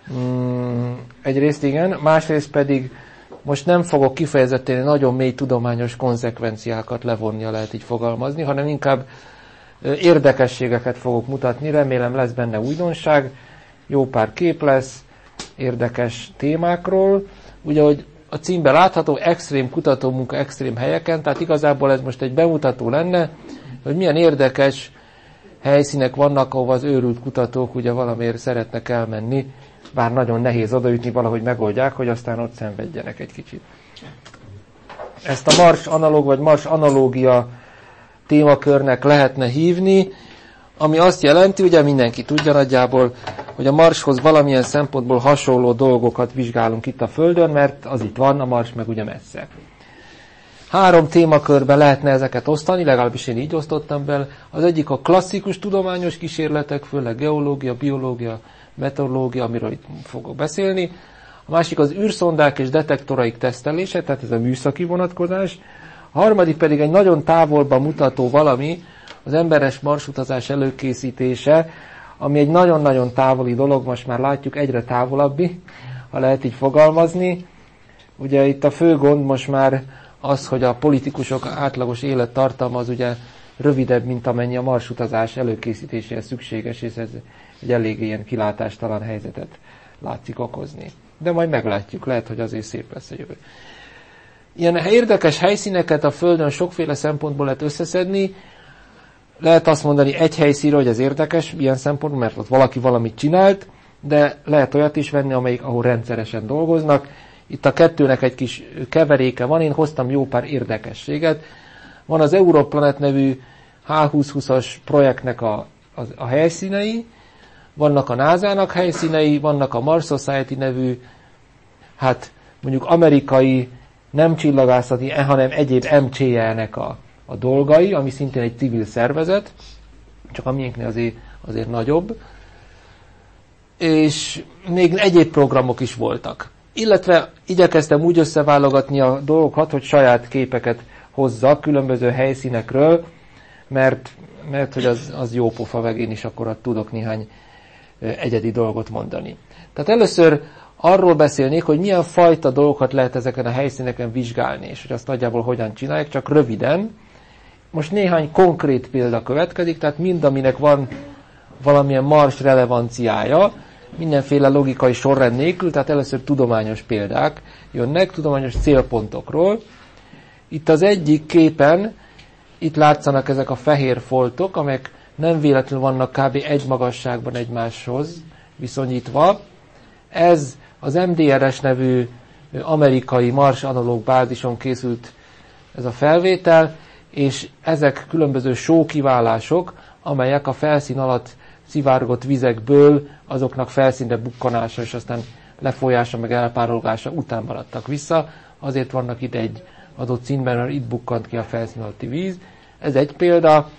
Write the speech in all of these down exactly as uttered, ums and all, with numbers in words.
Mm, egyrészt igen, másrészt pedig most nem fogok kifejezetten nagyon mély tudományos konzekvenciákat levonni, lehet így fogalmazni, hanem inkább érdekességeket fogok mutatni, remélem lesz benne újdonság, jó pár kép lesz, érdekes témákról. Ugye, hogy a címben látható, extrém kutatómunka extrém helyeken, tehát igazából ez most egy bemutató lenne, hogy milyen érdekes helyszínek vannak, ahova az őrült kutatók ugye valamiért szeretnek elmenni, bár nagyon nehéz odaütni, valahogy megoldják, hogy aztán ott szenvedjenek egy kicsit. Ezt a Mars analóg vagy Mars analógia témakörnek lehetne hívni, ami azt jelenti, ugye mindenki tudja nagyjából, hogy a Marshoz valamilyen szempontból hasonló dolgokat vizsgálunk itt a Földön, mert az itt van, a Mars meg ugye messze. Három témakörbe lehetne ezeket osztani, legalábbis én így osztottam be. Az egyik a klasszikus tudományos kísérletek, főleg geológia, biológia, meteorológia, amiről itt fogok beszélni. A másik az űrszondák és detektoraik tesztelése, tehát ez a műszaki vonatkozás. A harmadik pedig egy nagyon távolba mutató valami, az emberes marsutazás előkészítése, ami egy nagyon-nagyon távoli dolog, most már látjuk egyre távolabbi, ha lehet így fogalmazni. Ugye itt a fő gond most már az, hogy a politikusok átlagos élettartalma az ugye rövidebb, mint amennyi a marsutazás előkészítéséhez szükséges, és ez egy elég ilyen kilátástalan helyzetet látszik okozni. De majd meglátjuk, lehet, hogy azért szép lesz a jövő. Ilyen érdekes helyszíneket a Földön sokféle szempontból lehet összeszedni. Lehet azt mondani egy helyszínről, hogy ez érdekes, ilyen szempontból, mert ott valaki valamit csinált, de lehet olyat is venni, amelyik, ahol rendszeresen dolgoznak. Itt a kettőnek egy kis keveréke van, én hoztam jó pár érdekességet. Van az Europlanet nevű há húsz-húszas projektnek a, a, a helyszínei, vannak a nászának helyszínei, vannak a Mars Society nevű, hát mondjuk amerikai, nem csillagászati, hanem egyéb em cé é-nek a, a dolgai, ami szintén egy civil szervezet, csak a miénknél azért, azért nagyobb, és még egyéb programok is voltak. Illetve igyekeztem úgy összeválogatni a dolgokat, hogy saját képeket hozzak különböző helyszínekről, mert, mert hogy az, az jó pofa, meg én is akkor tudok néhány egyedi dolgot mondani. Tehát először arról beszélnék, hogy milyen fajta dolgokat lehet ezeken a helyszíneken vizsgálni, és hogy azt nagyjából hogyan csinálják, csak röviden. Most néhány konkrét példa következik, tehát mind, aminek van valamilyen Mars relevanciája, mindenféle logikai sorrend nélkül, tehát először tudományos példák jönnek, tudományos célpontokról. Itt az egyik képen, itt látszanak ezek a fehér foltok, amelyek nem véletlenül vannak kb. Egy magasságban egymáshoz viszonyítva. Ez az em dé er es nevű amerikai Mars analóg bázison készült ez a felvétel, és ezek különböző sókiválások, amelyek a felszín alatt szivárgott vizekből azoknak felszínre bukkanása és aztán lefolyása meg elpárolgása után maradtak vissza. Azért vannak itt egy adott színben, mert itt bukkant ki a felszín alatti víz. Ez egy példa.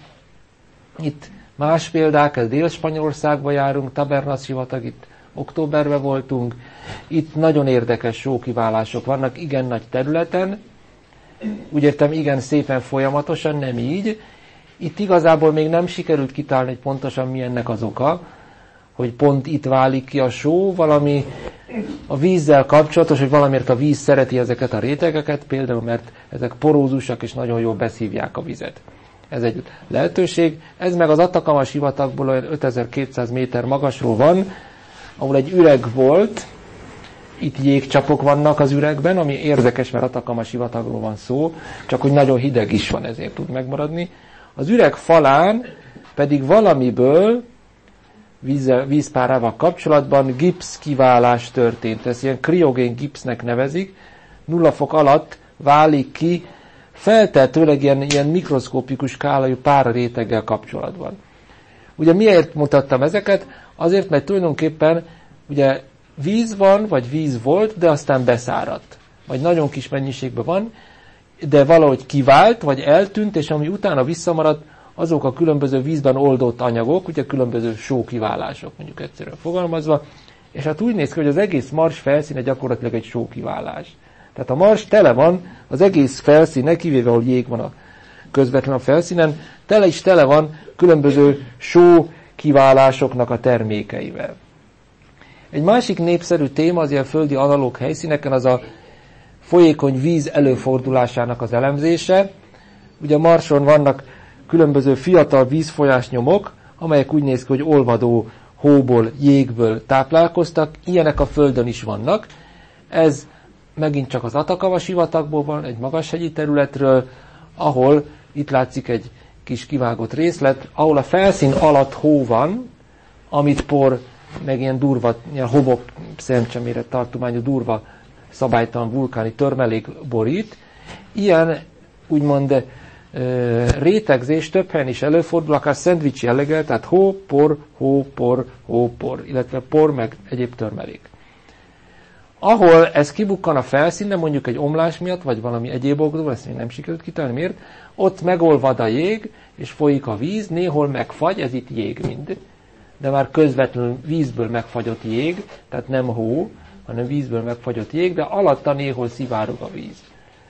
Itt más példák, ez Dél-Spanyolországba járunk, Tabernas sivatag, itt októberben voltunk. Itt nagyon érdekes sókiválások vannak, igen nagy területen. Úgy értem, igen szépen folyamatosan, nem így. Itt igazából még nem sikerült kitalálni, hogy pontosan mi ennek az oka, hogy pont itt válik ki a só, valami a vízzel kapcsolatos, hogy valamiért a víz szereti ezeket a rétegeket, például mert ezek porózusak és nagyon jól beszívják a vizet. Ez egy lehetőség. Ez meg az Atacama sivatagból olyan ötezer-kétszáz méter magasról van, ahol egy üreg volt, itt jégcsapok vannak az üregben, ami érdekes, mert Atacama sivatagról van szó, csak hogy nagyon hideg is van, ezért tud megmaradni. Az üreg falán pedig valamiből vízzel, vízpárával kapcsolatban gipsz kiválás történt. Ezt ilyen kriogén gipsznek nevezik. Nulla fok alatt válik ki feltehetőleg ilyen, ilyen mikroszkópikus skálajú pára réteggel kapcsolatban. Ugye miért mutattam ezeket? Azért, mert tulajdonképpen ugye víz van, vagy víz volt, de aztán beszáradt. Vagy nagyon kis mennyiségben van, de valahogy kivált, vagy eltűnt, és ami utána visszamaradt, azok a különböző vízben oldott anyagok, ugye különböző sókiválások, mondjuk egyszerűen fogalmazva, és hát úgy néz ki, hogy az egész Mars felszíne gyakorlatilag egy sókiválás. Tehát a Mars tele van, az egész felszíne, kivéve ahol jég van a közvetlen a felszínen, tele is tele van különböző sókiválásoknak a termékeivel. Egy másik népszerű téma az ilyen földi analóg helyszíneken az a folyékony víz előfordulásának az elemzése. Ugye a Marson vannak különböző fiatal vízfolyás nyomok, amelyek úgy néz ki, hogy olvadó hóból, jégből táplálkoztak, ilyenek a Földön is vannak. Ez megint csak az Atacama sivatagból van, egy magashegyi területről, ahol itt látszik egy kis kivágott részlet, ahol a felszín alatt hó van, amit por, meg ilyen durva, ilyen homok szemcseméret tartományú durva szabálytalan vulkáni törmelék borít. Ilyen úgymond rétegzés több helyen is előfordul, akár szendvics jelleggel, tehát hó, por, hó, por, hó, por, illetve por, meg egyéb törmelék. Ahol ez kibukkan a felszínen, mondjuk egy omlás miatt, vagy valami egyéb okból, ezt még nem sikerült kitalálni, miért, ott megolvad a jég, és folyik a víz, néhol megfagy, ez itt jég mind, de már közvetlenül vízből megfagyott jég, tehát nem hó, hanem vízből megfagyott jég, de alatta néhol szivárog a víz.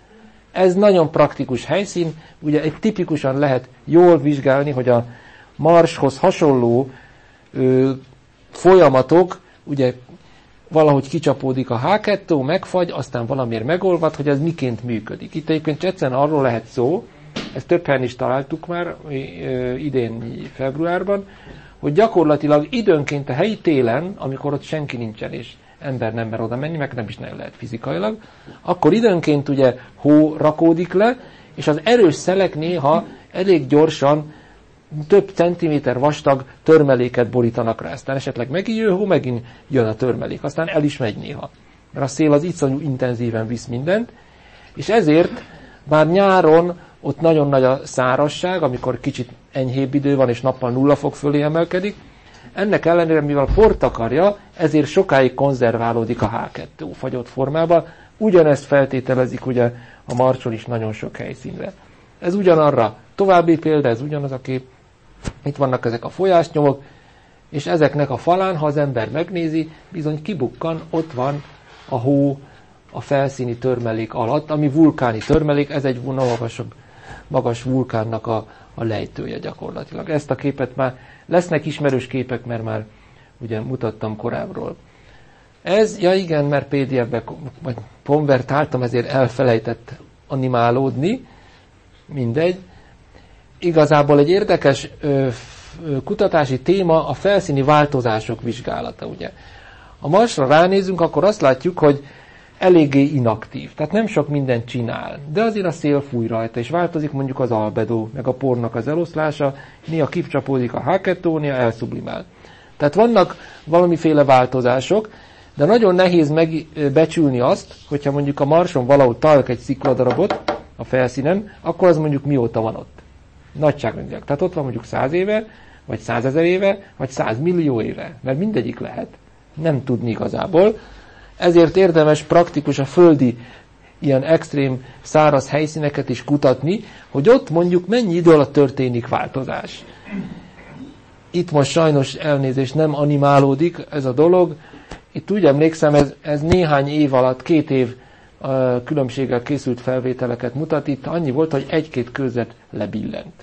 Ez nagyon praktikus helyszín, ugye egy tipikusan lehet jól vizsgálni, hogy a Marshoz hasonló ö, folyamatok, ugye valahogy kicsapódik a há kettő, megfagy, aztán valamiért megolvad, hogy ez miként működik. Itt egyébként egyszerűen arról lehet szó, ezt több helyen is találtuk már ö, idén februárban, hogy gyakorlatilag időnként a helyi télen, amikor ott senki nincsen és ember nem mer oda menni, meg nem is nagyon lehet fizikailag, akkor időnként ugye hó rakódik le, és az erős szelek néha elég gyorsan több centiméter vastag törmeléket borítanak rá. Aztán esetleg megijő hó, megint jön a törmelék, aztán el is megy néha. Mert a szél az iszonyú intenzíven visz mindent, és ezért bár nyáron ott nagyon nagy a szárazság, amikor kicsit enyhébb idő van, és nappal nulla fok fölé emelkedik, ennek ellenére, mivel port akarja, ezért sokáig konzerválódik a há kettő fagyott formában. Ugyanezt feltételezik ugye a Marson is nagyon sok helyszínre. Ez ugyanarra további példa, ez ugyanaz a kép. Itt vannak ezek a folyásnyomok, és ezeknek a falán, ha az ember megnézi, bizony kibukkan, ott van a hó a felszíni törmelék alatt, ami vulkáni törmelék, ez egy magasabb, magas vulkánnak a, a lejtője gyakorlatilag. Ezt a képet már lesznek ismerős képek, mert már ugye mutattam korábbról. Ez, ja igen, mert pé dé ef-be vagy konvertáltam, ezért elfelejtett animálódni, mindegy. Igazából egy érdekes ö, ö, kutatási téma a felszíni változások vizsgálata, ugye. Ha Marsra ránézünk, akkor azt látjuk, hogy eléggé inaktív, tehát nem sok mindent csinál, de azért a szél fúj rajta, és változik mondjuk az albedó, meg a pornak az eloszlása, néha kicsapódik a há kettő, néha elszublimál. Tehát vannak valamiféle változások, de nagyon nehéz megbecsülni azt, hogyha mondjuk a Marson valahol találok egy szikladarabot a felszínen, akkor az mondjuk mióta van ott. Nagyságrendileg. Tehát ott van mondjuk száz éve, vagy százezer éve, vagy százmillió éve, mert mindegyik lehet. Nem tudni igazából. Ezért érdemes praktikus a földi ilyen extrém száraz helyszíneket is kutatni, hogy ott mondjuk mennyi idő alatt történik változás. Itt most sajnos elnézést nem animálódik ez a dolog. Itt úgy emlékszem, ez, ez néhány év alatt, két év uh, különbséggel készült felvételeket mutat. Itt annyi volt, hogy egy-két körzet lebillent.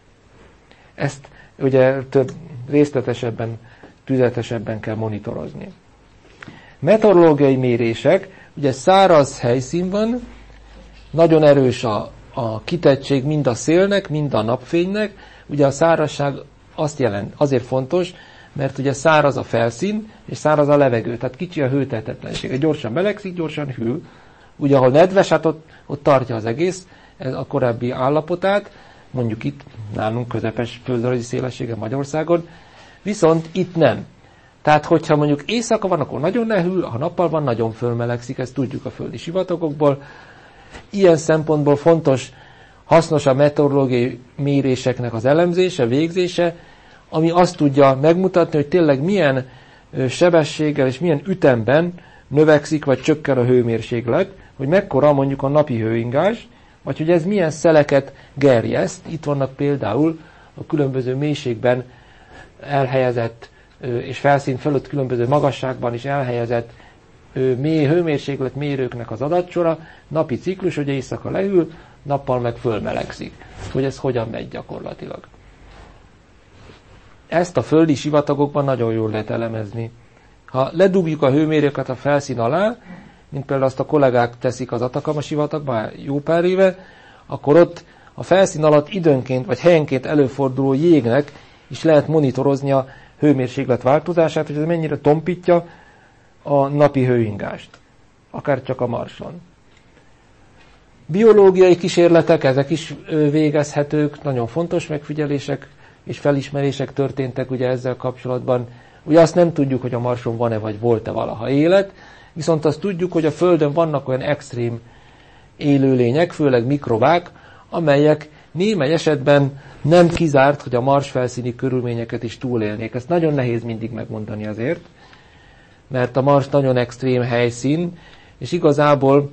Ezt ugye több részletesebben, tüzetesebben kell monitorozni. Meteorológiai mérések, ugye száraz helyszín van, nagyon erős a, a kitettség mind a szélnek, mind a napfénynek. Ugye a szárazság azt jelent, azért fontos, mert ugye száraz a felszín, és száraz a levegő, tehát kicsi a hőtehetetlensége. Gyorsan melegszik, gyorsan hűl. Ugye ahol nedves, hát ott, ott tartja az egész ez a korábbi állapotát, mondjuk itt nálunk közepes földrajzi szélessége Magyarországon, viszont itt nem. Tehát, hogyha mondjuk éjszaka van, akkor nagyon lehűl, ha nappal van, nagyon fölmelegszik, ezt tudjuk a földi sivatagokból. Ilyen szempontból fontos, hasznos a meteorológiai méréseknek az elemzése, végzése, ami azt tudja megmutatni, hogy tényleg milyen sebességgel és milyen ütemben növekszik vagy csökken a hőmérséklet, hogy mekkora mondjuk a napi hőingás, vagy hogy ez milyen szeleket gerjeszt. Itt vannak például a különböző mélységben elhelyezett és felszín fölött különböző magasságban is elhelyezett mély hőmérséklet mérőknek az adatsora, napi ciklus, hogy éjszaka lehűl, nappal meg fölmelegszik. Hogy ez hogyan megy gyakorlatilag. Ezt a földi sivatagokban nagyon jól lehet elemezni. Ha ledugjuk a hőmérőket a felszín alá, mint például azt a kollégák teszik az Atacama sivatagban jó pár éve, akkor ott a felszín alatt időnként vagy helyenként előforduló jégnek is lehet monitorozni a hőmérséklet változását, hogy ez mennyire tompítja a napi hőingást, akár csak a Marson. Biológiai kísérletek, ezek is végezhetők, nagyon fontos megfigyelések és felismerések történtek ugye ezzel kapcsolatban. Ugye azt nem tudjuk, hogy a Marson van-e vagy volt-e valaha élet, viszont azt tudjuk, hogy a Földön vannak olyan extrém élőlények, főleg mikrobák, amelyek némely esetben nem kizárt, hogy a Mars felszíni körülményeket is túlélnék. Ezt nagyon nehéz mindig megmondani azért, mert a Mars nagyon extrém helyszín, és igazából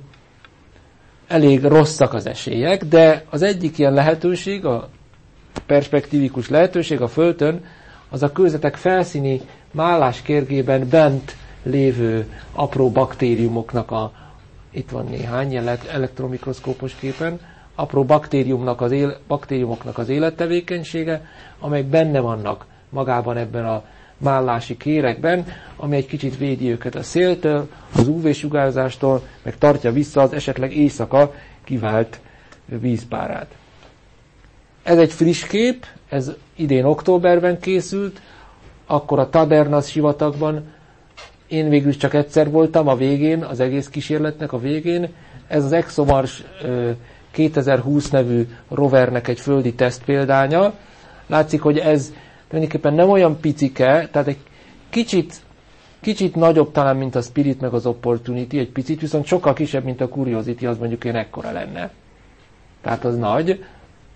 elég rosszak az esélyek, de az egyik ilyen lehetőség, a perspektívikus lehetőség a Földön, az a kőzetek felszíni máláskérgében bent lévő apró baktériumoknak a, itt van néhány ilyen elektromikroszkópos képen, apró baktériumnak az él, baktériumoknak az élettevékenysége, amelyek benne vannak magában ebben a mállási kéregben, ami egy kicsit védi őket a széltől, az ú vé-sugárzástól, meg tartja vissza az esetleg éjszaka kivált vízpárát. Ez egy friss kép, ez idén októberben készült, akkor a Tabernas sivatagban, én végül csak egyszer voltam a végén, az egész kísérletnek a végén, ez az ExoMars kétezer-húsz nevű rovernek egy földi teszt példánya. Látszik, hogy ez tulajdonképpen nem olyan picike, tehát egy kicsit, kicsit nagyobb talán, mint a Spirit meg az Opportunity, egy picit, viszont sokkal kisebb, mint a Curiosity, az mondjuk én ekkora lenne. Tehát az nagy.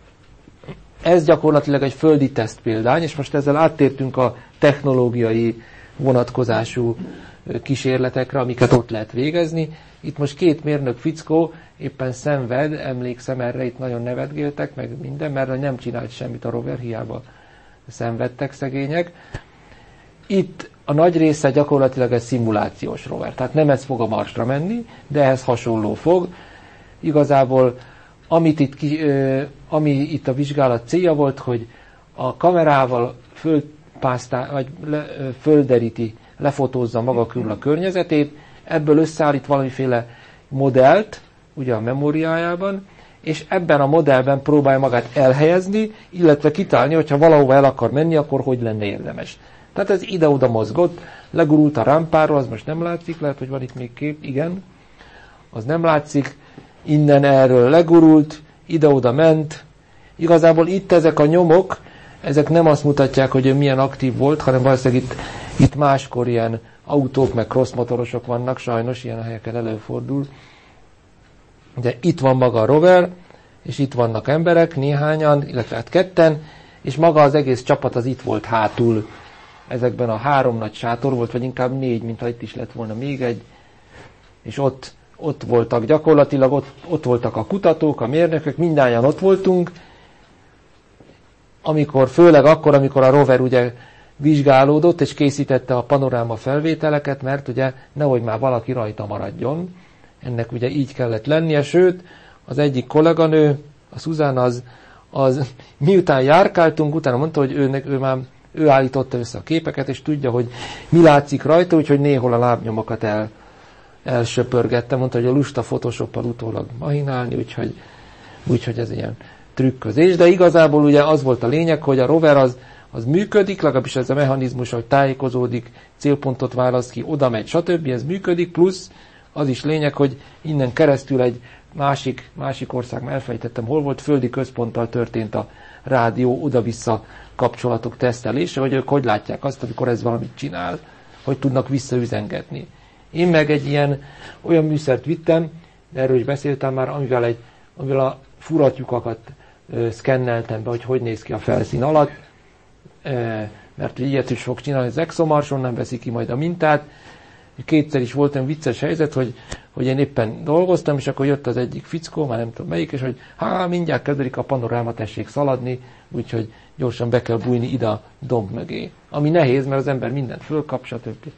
Ez gyakorlatilag egy földi teszt példány, és most ezzel áttértünk a technológiai vonatkozású kísérletekre, amiket ott lehet végezni. Itt most két mérnök fickó éppen szenved, emlékszem erre, itt nagyon nevetgéltek, meg minden, mert nem csinált semmit a rover, hiába szenvedtek szegények. Itt a nagy része gyakorlatilag egy szimulációs rover, tehát nem ez fog a Marsra menni, de ehhez hasonló fog. Igazából amit itt, ki, ami itt a vizsgálat célja volt, hogy a kamerával földpásztá, vagy le, földeríti, lefotózza maga körül a környezetét, ebből összeállít valamiféle modellt, ugye a memóriájában, és ebben a modellben próbálja magát elhelyezni, illetve kitálni, hogyha valahova el akar menni, akkor hogy lenne érdemes. Tehát ez ide-oda mozgott, legurult a rámpáról, az most nem látszik, lehet, hogy van itt még kép, igen, az nem látszik, innen erről legurult, ide-oda ment. Igazából itt ezek a nyomok, ezek nem azt mutatják, hogy ő milyen aktív volt, hanem valószínűleg itt, itt máskor ilyen autók, meg crossmotorosok vannak, sajnos ilyen helyeken előfordul. De itt van maga a rover, és itt vannak emberek, néhányan, illetve hát ketten, és maga az egész csapat az itt volt hátul. Ezekben a három nagy sátor volt, vagy inkább négy, mintha itt is lett volna még egy, és ott ott voltak gyakorlatilag, ott, ott voltak a kutatók, a mérnökök, mindannyian ott voltunk, amikor, főleg akkor, amikor a rover ugye vizsgálódott, és készítette a panoráma felvételeket, mert ugye nehogy már valaki rajta maradjon. Ennek ugye így kellett lennie, sőt, az egyik kolléganő, a Susan, az, az miután járkáltunk, utána mondta, hogy ő, ő már ő állította össze a képeket, és tudja, hogy mi látszik rajta, úgyhogy néhol a lábnyomokat el elsöpörgette, mondta, hogy a lusta Photoshoppal utólag mahinálni, úgyhogy, úgyhogy ez ilyen trükközés, de igazából ugye az volt a lényeg, hogy a rover az, az működik, legalábbis ez a mechanizmus, hogy tájékozódik, célpontot választ ki, oda megy, stb. Ez működik, plusz az is lényeg, hogy innen keresztül egy másik, másik ország, már elfejtettem, hol volt, földi központtal történt a rádió oda-vissza kapcsolatok tesztelése, hogy ők hogy látják azt, amikor ez valamit csinál, hogy tudnak visszaüzengetni. Én meg egy ilyen olyan műszert vittem, erről is beszéltem már, amivel, egy, amivel a furatlyukakat ö, szkenneltem be, hogy hogy néz ki a felszín alatt, e, mert ilyet is fog csinálni az ExoMars, onnan veszi ki majd a mintát. Kétszer is volt olyan vicces helyzet, hogy, hogy én éppen dolgoztam, és akkor jött az egyik fickó, már nem tudom melyik, és hogy há, mindjárt kezdődik a panoráma, tessék szaladni, úgyhogy gyorsan be kell bújni ide a domb mögé. Ami nehéz, mert az ember mindent fölkap, stb.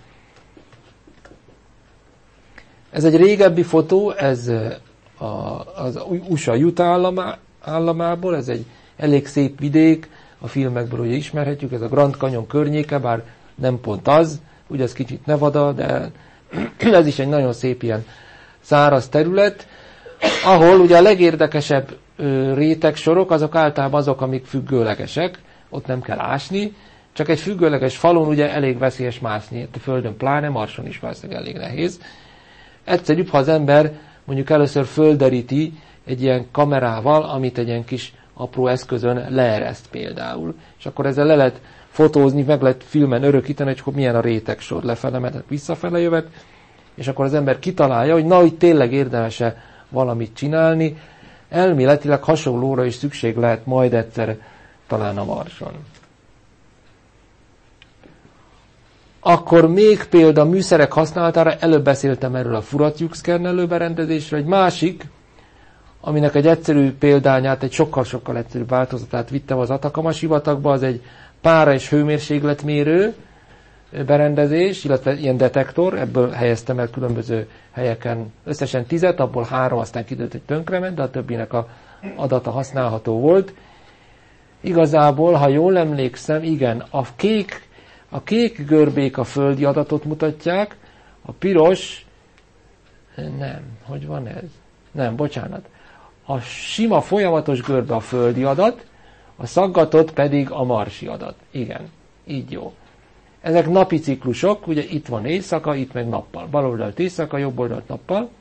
Ez egy régebbi fotó, ez a, az u es á Utah államá, államából, ez egy elég szép vidék, a filmekből ugye ismerhetjük, ez a Grand Canyon környéke, bár nem pont az, ugye ez kicsit Nevada, de ez is egy nagyon szép ilyen száraz terület, ahol ugye a legérdekesebb ö, rétegsorok, azok általában azok, amik függőlegesek, ott nem kell ásni, csak egy függőleges falon ugye elég veszélyes mászni, a Földön pláne, Marson is valószínűleg elég nehéz. Egyszerűbb, ha az ember mondjuk először földeríti egy ilyen kamerával, amit egy ilyen kis apró eszközön leereszt például. És akkor ezzel le lehet fotózni, meg lehet filmen örökíteni, hogy milyen a rétegsor, lefele menet, visszafele jövet, és akkor az ember kitalálja, hogy na, hogy tényleg érdemes-e valamit csinálni. Elméletileg hasonlóra is szükség lehet majd egyszer talán a Marson. Akkor még példa műszerek használatára, előbb beszéltem erről a furatyúkszkennelő berendezésről, egy másik, aminek egy egyszerű példányát, egy sokkal-sokkal egyszerűbb változatát vittem az Atacama sivatagba, az egy pára- és hőmérsékletmérő berendezés, illetve ilyen detektor, ebből helyeztem el különböző helyeken összesen tizet, abból három aztán kiderült, hogy tönkrement, de a többinek a adata használható volt. Igazából, ha jól emlékszem, igen, a kék, a kék görbék a földi adatot mutatják, a piros, nem, hogy van ez? Nem, bocsánat. A sima folyamatos görbe a földi adat, a szaggatott pedig a marsi adat. Igen, így jó. Ezek napi ciklusok, ugye itt van éjszaka, itt meg nappal. Bal oldalt éjszaka, jobb oldalt nappal.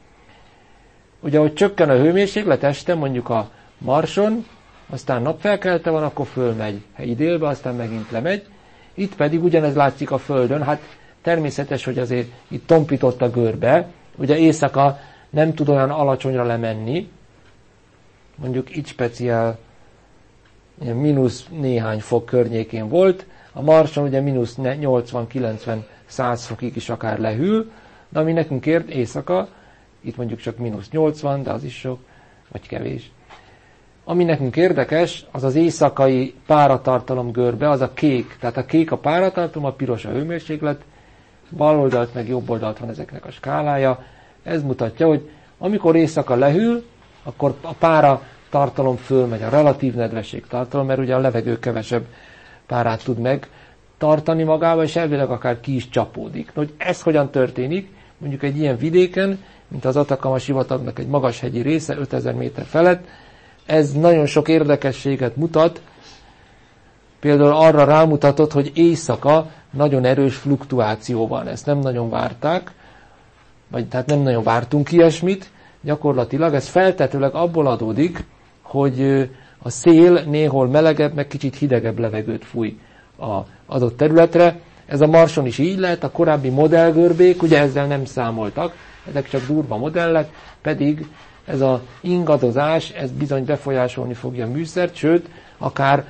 Ugye, hogy csökken a hőmérséklet este, mondjuk a Marson, aztán napfelkelte van, akkor fölmegy helyi délbe, aztán megint lemegy. Itt pedig ugyanez látszik a Földön, hát természetes, hogy azért itt tompított a görbe, ugye éjszaka nem tud olyan alacsonyra lemenni, mondjuk itt speciál ilyen mínusz néhány fok környékén volt, a Marson ugye mínusz nyolcvan, kilencven, száz fokig is akár lehűl, de ami nekünk ért éjszaka, itt mondjuk csak mínusz nyolcvan, de az is sok, vagy kevés. Ami nekünk érdekes, az az éjszakai páratartalom görbe, az a kék, tehát a kék a páratartalom, a piros a hőmérséklet, bal oldalt meg jobb oldalt van ezeknek a skálája. Ez mutatja, hogy amikor éjszaka lehűl, akkor a pára tartalom fölmegy, a relatív nedvesség tartalom, mert ugye a levegő kevesebb párát tud meg tartani magába, és elvileg akár ki is csapódik. Hogy ez hogyan történik? Mondjuk egy ilyen vidéken, mint az Atacama sivatagnak egy magas hegyi része, ötezer méter felett, ez nagyon sok érdekességet mutat, például arra rámutatott, hogy éjszaka nagyon erős fluktuáció van. Ezt nem nagyon várták, vagy tehát nem nagyon vártunk ilyesmit, gyakorlatilag ez feltetőleg abból adódik, hogy a szél néhol melegebb, meg kicsit hidegebb levegőt fúj az adott területre. Ez a Marson is így lehet, a korábbi modellgörbék ugye ezzel nem számoltak, ezek csak durva modellek, pedig ez az ingadozás, ez bizony befolyásolni fogja a műszert, sőt, akár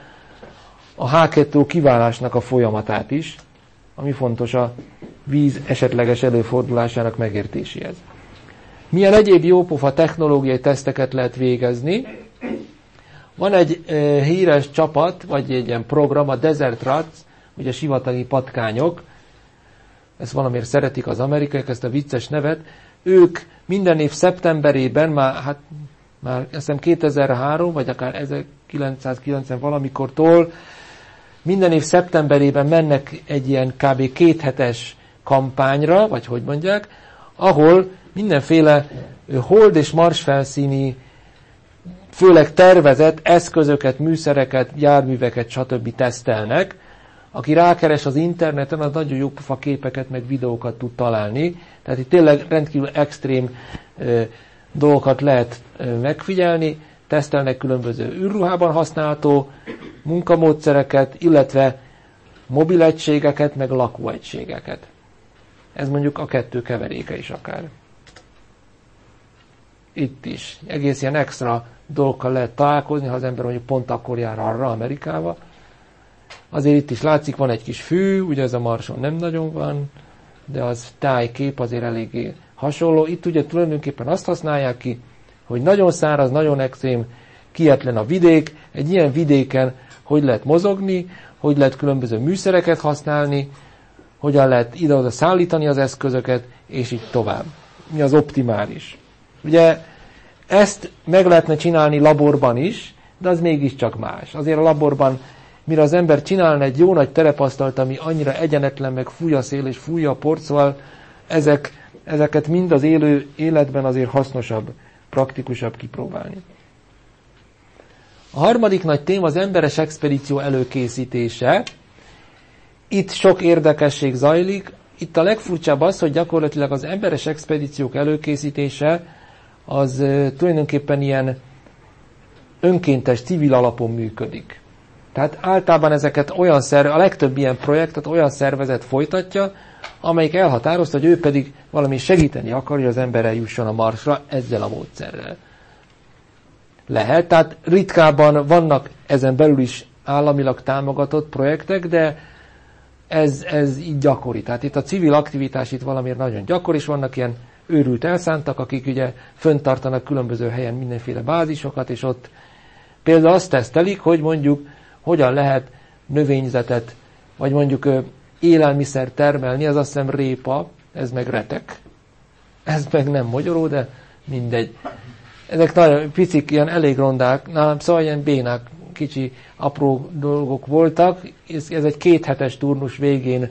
a há kettő kiválásnak a folyamatát is, ami fontos a víz esetleges előfordulásának megértéséhez. Milyen egyéb jópofa technológiai teszteket lehet végezni? Van egy e, híres csapat, vagy egy ilyen program, a Desert Rats, ugye sivatagi patkányok, ezt valamiért szeretik az amerikaiak, ezt a vicces nevet. Ők minden év szeptemberében, már, hát, már azt hiszem kétezer-három, vagy akár ezerkilencszázkilencven valamikortól, minden év szeptemberében mennek egy ilyen kb. kéthetes kampányra, vagy hogy mondják, ahol mindenféle hold és mars felszíni, főleg tervezett eszközöket, műszereket, járműveket, stb. Tesztelnek. Aki rákeres az interneten, az nagyon jó pofa képeket, meg videókat tud találni. Tehát itt tényleg rendkívül extrém ö, dolgokat lehet ö, megfigyelni. Tesztelnek különböző űrruhában használható munkamódszereket, illetve mobilegységeket, meg lakóegységeket. Ez mondjuk a kettő keveréke is akár. Itt is. Egész ilyen extra dolgokkal lehet találkozni, ha az ember mondjuk pont akkor jár arra Amerikába. Azért itt is látszik, van egy kis fű, ugye ez a Marson nem nagyon van, de az tájkép azért eléggé hasonló. Itt ugye tulajdonképpen azt használják ki, hogy nagyon száraz, nagyon extrém, kietlen a vidék, egy ilyen vidéken hogy lehet mozogni, hogy lehet különböző műszereket használni, hogyan lehet ide-oda szállítani az eszközöket, és így tovább. Mi az optimális. Ugye ezt meg lehetne csinálni laborban is, de az mégiscsak más. Azért a laborban mire az ember csinálna egy jó nagy terepasztalt, ami annyira egyenetlen, meg fúj a szél és fúj a port, szóval ezek, ezeket mind az élő életben azért hasznosabb, praktikusabb kipróbálni. A harmadik nagy téma az emberes expedíció előkészítése. Itt sok érdekesség zajlik. Itt a legfurcsább az, hogy gyakorlatilag az emberes expedíciók előkészítése az tulajdonképpen ilyen önkéntes, civil alapon működik. Tehát általában ezeket olyan szervezet, a legtöbb ilyen projektet olyan szervezet folytatja, amelyik elhatározta, hogy ő pedig valami segíteni akar, hogy az ember eljusson a Marsra ezzel a módszerrel. Lehet, tehát ritkában vannak ezen belül is államilag támogatott projektek, de ez, ez így gyakori. Tehát itt a civil aktivitás itt valamiért nagyon gyakori, és vannak ilyen őrült elszántak, akik ugye föntartanak különböző helyen mindenféle bázisokat, és ott például azt tesztelik, hogy mondjuk hogyan lehet növényzetet, vagy mondjuk élelmiszer termelni, ez azt hiszem répa, ez meg retek, ez meg nem mogyoró, de mindegy. Ezek nagyon picik, ilyen elég rondák, nálam szóval ilyen bénák, kicsi, apró dolgok voltak. Ez, ez egy kéthetes turnus végén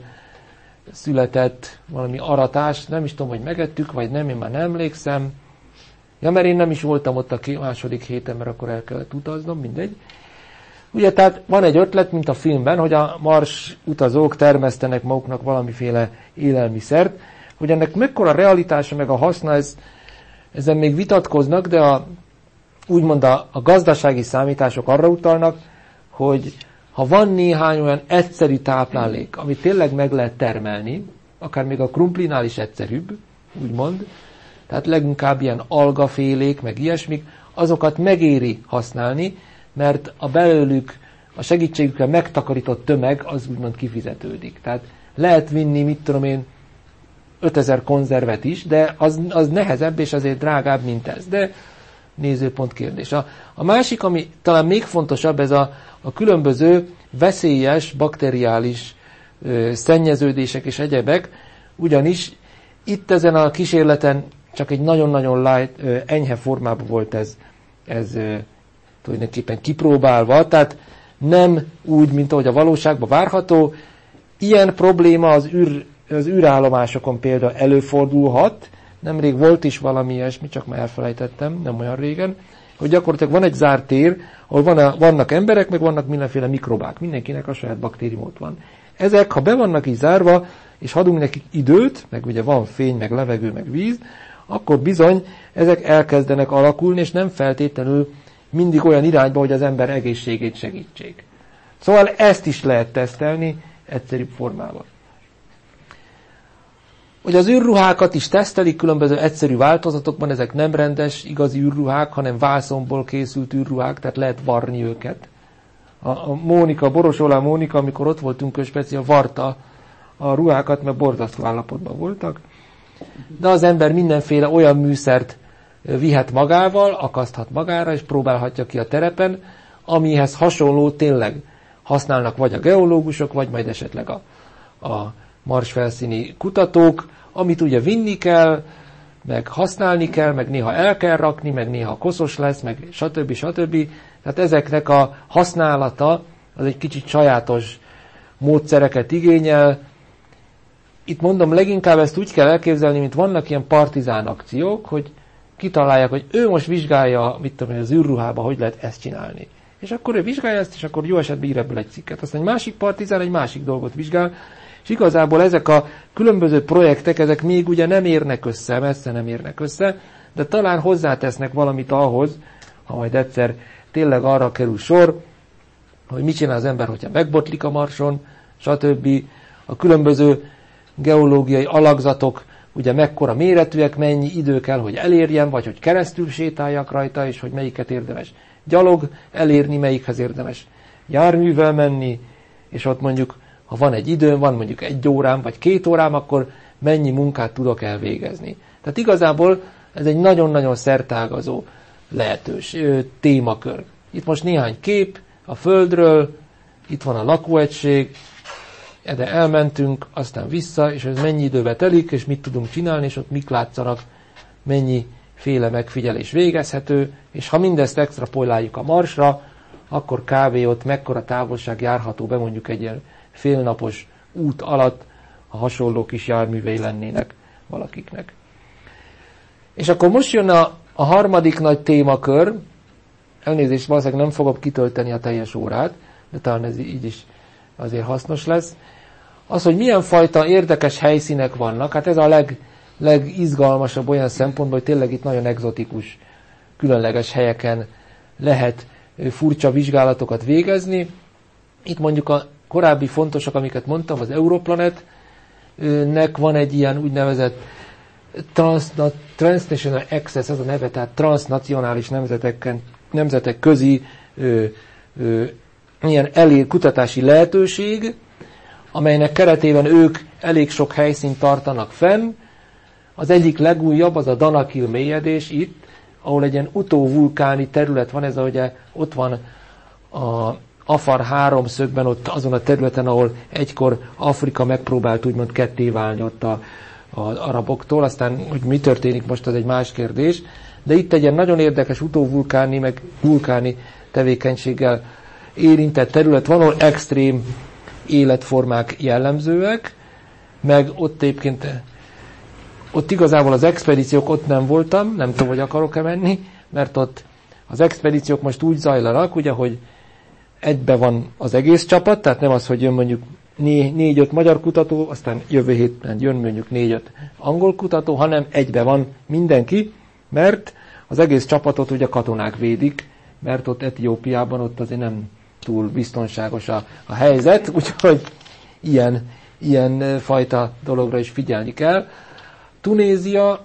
született valami aratás, nem is tudom, hogy megettük, vagy nem, én már nem emlékszem. Ja, mert én nem is voltam ott a második héten, mert akkor el kellett utaznom, mindegy. Ugye, tehát van egy ötlet, mint a filmben, hogy a Mars utazók termesztenek maguknak valamiféle élelmiszert, hogy ennek mekkora realitása meg a haszna, ez, ezen még vitatkoznak, de a, úgymond a, a gazdasági számítások arra utalnak, hogy ha van néhány olyan egyszerű táplálék, amit tényleg meg lehet termelni, akár még a krumplinál is egyszerűbb, úgymond, tehát leginkább ilyen algafélék, meg ilyesmik, azokat megéri használni, mert a belőlük, a segítségükre megtakarított tömeg az úgymond kifizetődik. Tehát lehet vinni, mit tudom én, ötezer konzervet is, de az, az nehezebb és azért drágább, mint ez. De nézőpont kérdés. A, a másik, ami talán még fontosabb, ez a, a különböző veszélyes, bakteriális ö, szennyeződések és egyebek, ugyanis itt ezen a kísérleten csak egy nagyon-nagyon light, ö, enyhe formában volt ez, ez ö, tulajdonképpen kipróbálva, tehát nem úgy, mint ahogy a valóságban várható. Ilyen probléma az, űr, az űrállomásokon például előfordulhat, nemrég volt is valami ilyesmi, csak már elfelejtettem, nem olyan régen, hogy gyakorlatilag van egy zárt tér, ahol van a, vannak emberek, meg vannak mindenféle mikrobák, mindenkinek a saját baktérium ott van. Ezek, ha be vannak így zárva, és adunk nekik időt, meg ugye van fény, meg levegő, meg víz, akkor bizony ezek elkezdenek alakulni, és nem feltétlenül mindig olyan irányba, hogy az ember egészségét segítsék. Szóval ezt is lehet tesztelni egyszerűbb formában. Hogy az űrruhákat is tesztelik különböző egyszerű változatokban, ezek nem rendes, igazi űrruhák, hanem vászonból készült űrruhák, tehát lehet varni őket. A, a Mónika, a Borosolá Mónika, amikor ott voltunk, ő speciál varta a ruhákat, mert borzasztó állapotban voltak. De az ember mindenféle olyan műszert vihet magával, akaszthat magára, és próbálhatja ki a terepen, amihez hasonló tényleg használnak vagy a geológusok, vagy majd esetleg a, a Mars felszíni kutatók, amit ugye vinni kell, meg használni kell, meg néha el kell rakni, meg néha koszos lesz, meg stb. stb. Tehát ezeknek a használata az egy kicsit sajátos módszereket igényel. Itt mondom, leginkább ezt úgy kell elképzelni, mint vannak ilyen partizán akciók, hogy kitalálják, hogy ő most vizsgálja, mit tudom én, az űrruhába, hogy lehet ezt csinálni. És akkor ő vizsgálja ezt, és akkor jó esetben ír ebből egy cikket. Aztán egy másik partizán egy másik dolgot vizsgál, és igazából ezek a különböző projektek, ezek még ugye nem érnek össze, messze nem érnek össze, de talán hozzátesznek valamit ahhoz, ha majd egyszer tényleg arra kerül sor, hogy mit csinál az ember, hogyha megbotlik a Marson, stb. A különböző geológiai alakzatok, ugye mekkora méretűek, mennyi idő kell, hogy elérjen, vagy hogy keresztül sétáljak rajta, és hogy melyiket érdemes gyalog elérni, melyikhez érdemes járművel menni, és ott mondjuk, ha van egy időm, van mondjuk egy órám, vagy két órám, akkor mennyi munkát tudok elvégezni. Tehát igazából ez egy nagyon-nagyon szertágazó lehetős témakör. Itt most néhány kép a Földről, itt van a lakóegység, de elmentünk, aztán vissza, és ez mennyi időbe telik, és mit tudunk csinálni, és ott mik látszanak, mennyi féle megfigyelés végezhető, és ha mindezt extrapoláljuk a Marsra, akkor kb. Ott mekkora távolság járható be mondjuk egy ilyen félnapos út alatt, ha hasonló kis járművei lennének valakiknek. És akkor most jön a, a harmadik nagy témakör, elnézést, valószínűleg nem fogom kitölteni a teljes órát, de talán ez így is azért hasznos lesz. Az, hogy milyen fajta érdekes helyszínek vannak, hát ez a leg, legizgalmasabb olyan szempontból, hogy tényleg itt nagyon egzotikus, különleges helyeken lehet furcsa vizsgálatokat végezni. Itt mondjuk a korábbi fontosak, amiket mondtam, az Europlanet-nek van egy ilyen úgynevezett Transna- Transnational Access, ez a neve, tehát transnacionális nemzeteken, nemzetek közi ö, ö, ilyen elér kutatási lehetőség, amelynek keretében ők elég sok helyszínt tartanak fenn. Az egyik legújabb az a Danakil mélyedés itt, ahol egy ilyen utóvulkáni terület van, ez a, ugye ott van a Afar háromszögben, ott azon a területen, ahol egykor Afrika megpróbált úgymond ketté válni ott a, az araboktól, aztán hogy mi történik most, az egy más kérdés, de itt egy ilyen nagyon érdekes utóvulkáni, meg vulkáni tevékenységgel érintett terület van, ahol extrém életformák jellemzőek, meg ott egyébként, ott igazából az expedíciók, ott nem voltam, nem tudom, hogy akarok-e menni, mert ott az expedíciók most úgy zajlanak, ugye, hogy egybe van az egész csapat, tehát nem az, hogy jön mondjuk négy-öt magyar kutató, aztán jövő héten jön mondjuk négy-öt angol kutató, hanem egybe van mindenki, mert az egész csapatot ugye katonák védik, mert ott Etiópiában ott azért nem túl biztonságos a, a helyzet, úgyhogy ilyen, ilyen fajta dologra is figyelni kell. Tunézia,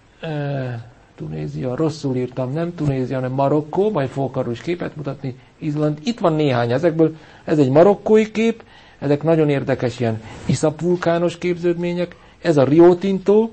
e, Tunézia, rosszul írtam, nem Tunézia, hanem Marokkó, majd fogok arról is képet mutatni, Izland. Itt van néhány ezekből, ez egy marokkói kép, ezek nagyon érdekes ilyen iszapvulkános képződmények, ez a Rio Tinto,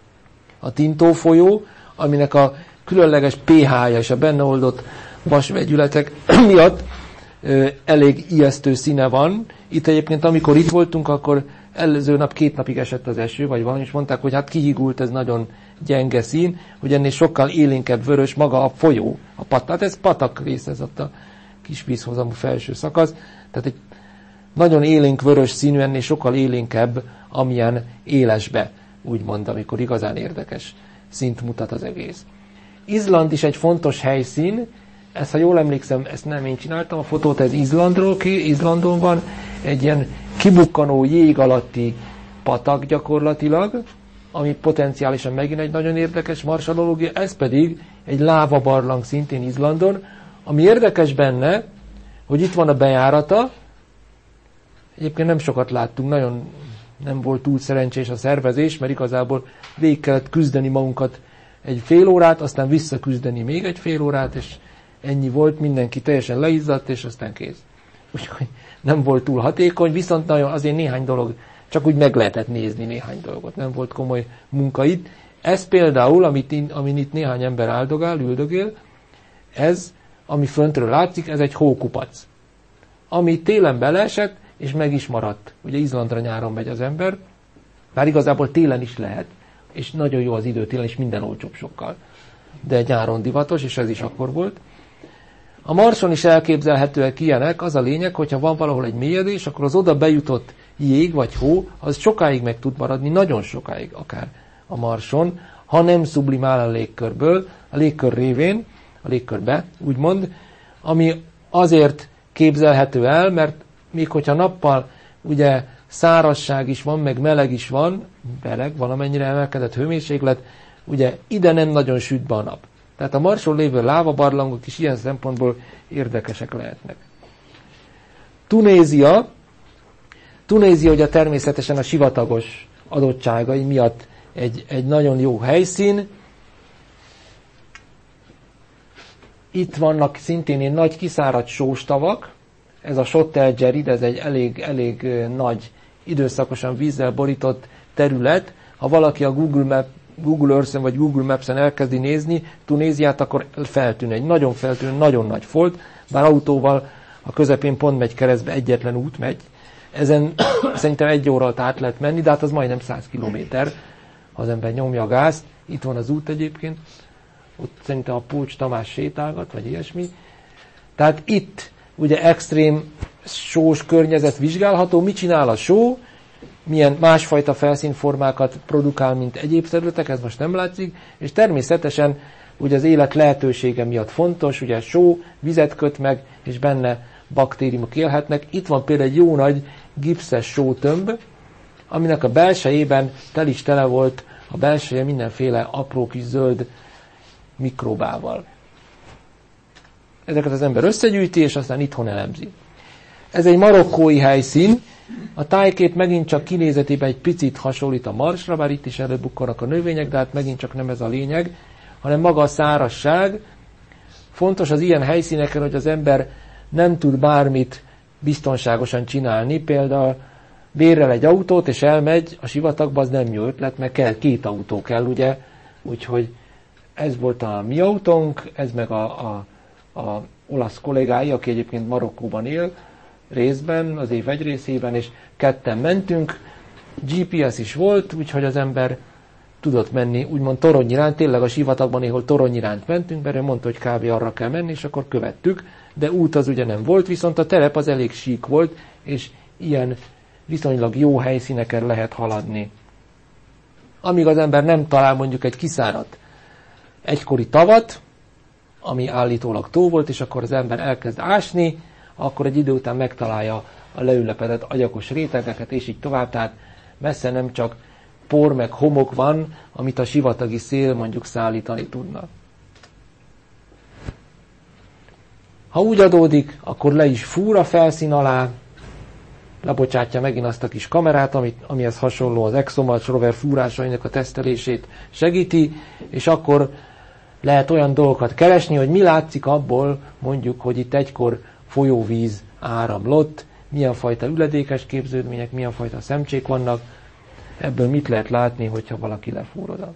a Tinto folyó, aminek a különleges pé há-ja és a benne oldott vasvegyületek miatt ö, elég ijesztő színe van. Itt egyébként, amikor itt voltunk, akkor előző nap, két napig esett az eső, vagy valami, és mondták, hogy hát kihigult, ez nagyon gyenge szín, hogy ennél sokkal élénkebb vörös maga a folyó, a patak. Hát ez patak rész, ez ott a kis vízhozamú felső szakasz. Tehát egy nagyon élénk vörös színű, ennél sokkal élénkebb, amilyen élesbe, úgymond, amikor igazán érdekes szint mutat az egész. Izland is egy fontos helyszín, ezt, ha jól emlékszem, ezt nem én csináltam, a fotót, ez Izlandról, Izlandon van, egy ilyen kibukkanó jég alatti patak gyakorlatilag, ami potenciálisan megint egy nagyon érdekes marsalológia, ez pedig egy lávabarlang szintén Izlandon, ami érdekes benne, hogy itt van a bejárata, egyébként nem sokat láttunk, nagyon nem volt túl szerencsés a szervezés, mert igazából végig kellett küzdeni magunkat egy fél órát, aztán visszaküzdeni még egy fél órát, és ennyi volt, mindenki teljesen leizzadt, és aztán kész. Úgyhogy nem volt túl hatékony, viszont nagyon azért néhány dolog, csak úgy meg lehetett nézni néhány dolgot, nem volt komoly munka itt. Ez például, amit in, amin itt néhány ember áldogál, üldögél, ez, ami föntről látszik, ez egy hókupac, ami télen beleesett, és meg is maradt. Ugye Izlandra nyáron megy az ember, bár igazából télen is lehet, és nagyon jó az idő télen, és minden olcsóbb sokkal. De nyáron divatos, és ez is akkor volt. A Marson is elképzelhetőek ilyenek, az a lényeg, hogyha van valahol egy mélyedés, akkor az oda bejutott jég vagy hó, az sokáig meg tud maradni, nagyon sokáig akár a Marson, ha nem sublimál a légkörből, a légkör révén, a légkörbe, úgymond, ami azért képzelhető el, mert még hogyha nappal ugye szárazság is van, meg meleg is van, meleg, valamennyire emelkedett hőmérséklet, ugye ide nem nagyon süt be a nap. Tehát a Marson lévő lávabarlangok is ilyen szempontból érdekesek lehetnek. Tunézia, Tunézia ugye természetesen a sivatagos adottságai miatt egy, egy nagyon jó helyszín. Itt vannak szintén ilyen nagy kiszáradt sóstavak, ez a Sott el Djerid, ez egy elég, elég nagy, időszakosan vízzel borított terület. Ha valaki a Google Map, Google Earth-en vagy Google Maps-en elkezdi nézni Tunéziát, akkor feltűn egy nagyon feltűnő, nagyon nagy folt, bár autóval a közepén pont megy keresztbe, egyetlen út megy. Ezen szerintem egy óra alatt át lehet menni, de hát az majdnem száz kilométer, ha az ember nyomja a gázt. Itt van az út egyébként, ott szerintem a Pócs Tamás sétálgat, vagy ilyesmi. Tehát itt ugye extrém sós környezet vizsgálható. Mit csinál a só? Milyen másfajta felszínformákat produkál, mint egyéb területek, ez most nem látszik, és természetesen ugye az élet lehetősége miatt fontos, ugye só vizet köt meg, és benne baktériumok élhetnek. Itt van például egy jó nagy gipszes sótömb, aminek a belsejében tel is tele volt a belseje mindenféle apró kis zöld mikróbával. Ezeket az ember összegyűjti, és aztán itthon elemzi. Ez egy marokkói helyszín. A tájkép megint csak kinézetében egy picit hasonlít a Marsra, bár itt is előbukkanak a növények, de hát megint csak nem ez a lényeg, hanem maga a szárazság. Fontos az ilyen helyszíneken, hogy az ember nem tud bármit biztonságosan csinálni. Például bérel egy autót, és elmegy a sivatagba, az nem jó ötlet, mert kell, két autó kell, ugye? Úgyhogy ez volt a mi autónk, ez meg a, a, a olasz kollégái, aki egyébként Marokkóban él, részben, az év egy részében, és ketten mentünk, gé pé es is volt, úgyhogy az ember tudott menni, úgymond torony iránt, tényleg a sivatagban, ahol torony iránt mentünk, mert ő mondta, hogy kb. Arra kell menni, és akkor követtük, de út az ugye nem volt, viszont a terep az elég sík volt, és ilyen viszonylag jó helyszíneken lehet haladni. Amíg az ember nem talál mondjuk egy kiszáradt egykori tavat, ami állítólag tó volt, és akkor az ember elkezd ásni, akkor egy idő után megtalálja a leülepedett agyagos rétegeket, és így tovább, tehát messze nem csak por meg homok van, amit a sivatagi szél mondjuk szállítani tudna. Ha úgy adódik, akkor le is fúr a felszín alá, lebocsátja megint azt a kis kamerát, amit, amihez hasonló az ExoMars rover fúrásainak a tesztelését segíti, és akkor lehet olyan dolgokat keresni, hogy mi látszik abból, mondjuk, hogy itt egykor folyóvíz áramlott, milyen fajta üledékes képződmények, milyen fajta szemcsék vannak, ebből mit lehet látni, hogyha valaki lefúr oda.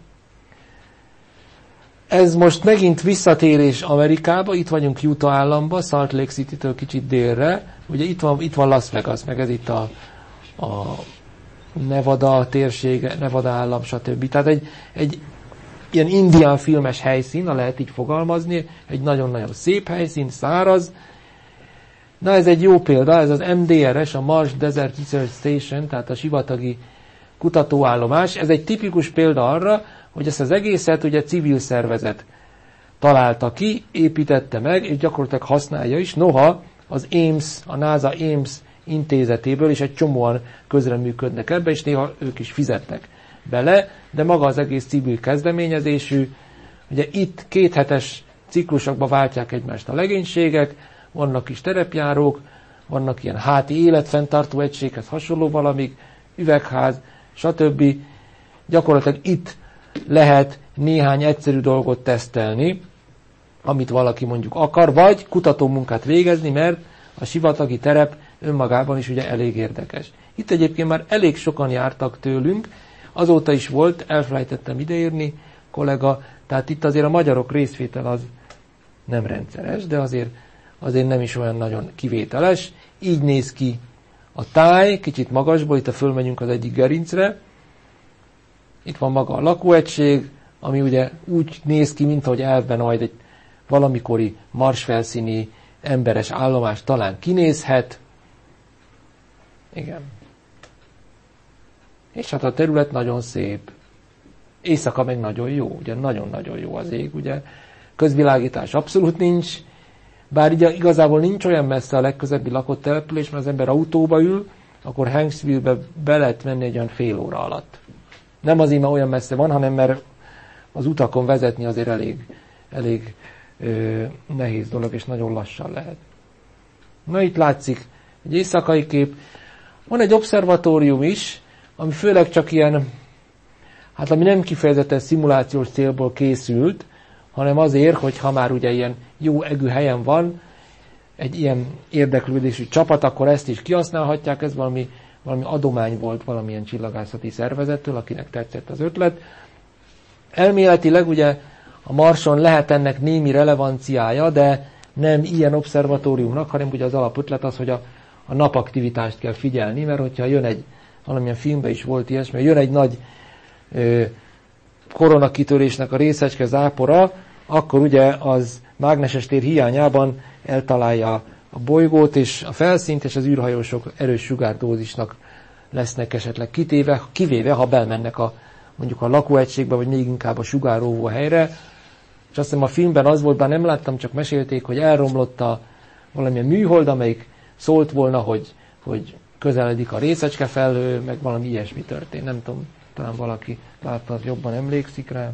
Ez most megint visszatérés Amerikába, itt vagyunk Utah államba, Salt Lake City-től kicsit délre, ugye itt van, itt van Las Vegas, meg ez itt a, a Nevada térsége, Nevada állam, stb. Tehát egy, egy ilyen indián filmes helyszín, ha lehet így fogalmazni, egy nagyon-nagyon szép helyszín, száraz. Na ez egy jó példa, ez az em dé er es, a Mars Desert Research Station, tehát a sivatagi kutatóállomás. Ez egy tipikus példa arra, hogy ezt az egészet ugye civil szervezet találta ki, építette meg, és gyakorlatilag használja is. Noha az Ames, a NASA Ames intézetéből is egy csomóan közreműködnek ebbe, és néha ők is fizetnek bele, de maga az egész civil kezdeményezésű. Ugye itt kéthetes ciklusokba váltják egymást a legénységek, vannak is terepjárók, vannak ilyen háti életfenntartó egységhez hasonló valamik, üvegház, stb. Gyakorlatilag itt lehet néhány egyszerű dolgot tesztelni, amit valaki mondjuk akar, vagy kutatómunkát végezni, mert a sivatagi terep önmagában is ugye elég érdekes. Itt egyébként már elég sokan jártak tőlünk, azóta is volt, elfelejtettem ideírni, kollega, tehát itt azért a magyarok részvétel az nem rendszeres, de azért, azért nem is olyan nagyon kivételes. Így néz ki a táj, kicsit magasból, itt a fölmegyünk az egyik gerincre, itt van maga a lakóegység, ami ugye úgy néz ki, mint ahogy elvben majd egy valamikori marsfelszíni emberes állomás talán kinézhet. Igen. És hát a terület nagyon szép. Éjszaka meg nagyon jó, ugye nagyon-nagyon jó az ég, ugye. Közvilágítás abszolút nincs, bár ugye igazából nincs olyan messze a legközebbi lakott település, mert az ember autóba ül, akkor Hanksville-be be lehet menni egy olyan fél óra alatt. Nem azért, mert olyan messze van, hanem mert az utakon vezetni azért elég, elég ö, nehéz dolog, és nagyon lassan lehet. Na itt látszik egy éjszakai kép. Van egy obszervatórium is, ami főleg csak ilyen, hát ami nem kifejezetten szimulációs célból készült, hanem azért, hogy ha már ugye ilyen jó egű helyen van, egy ilyen érdeklődésű csapat, akkor ezt is kihasználhatják, ez valami, valami adomány volt valamilyen csillagászati szervezettől, akinek tetszett az ötlet. Elméletileg ugye a Marson lehet ennek némi relevanciája, de nem ilyen obszervatóriumnak, hanem ugye az alapötlet az, hogy a, a napaktivitást kell figyelni, mert hogyha jön egy, valamilyen filmben is volt ilyesmi, jön egy nagy ö, koronakitörésnek a részecske zápora, akkor ugye az mágneses tér hiányában eltalálja a bolygót és a felszínt, és az űrhajósok erős sugárdózisnak lesznek esetleg kitéve, kivéve, ha belmennek a, mondjuk a lakóegységbe, vagy még inkább a sugáróvó helyre. És azt hiszem a filmben az volt, bár nem láttam, csak mesélték, hogy elromlott a valamilyen műhold, amelyik szólt volna, hogy, hogy közeledik a részecskefelhő, meg valami ilyesmi történt. Nem tudom, talán valaki látta, jobban emlékszik rá.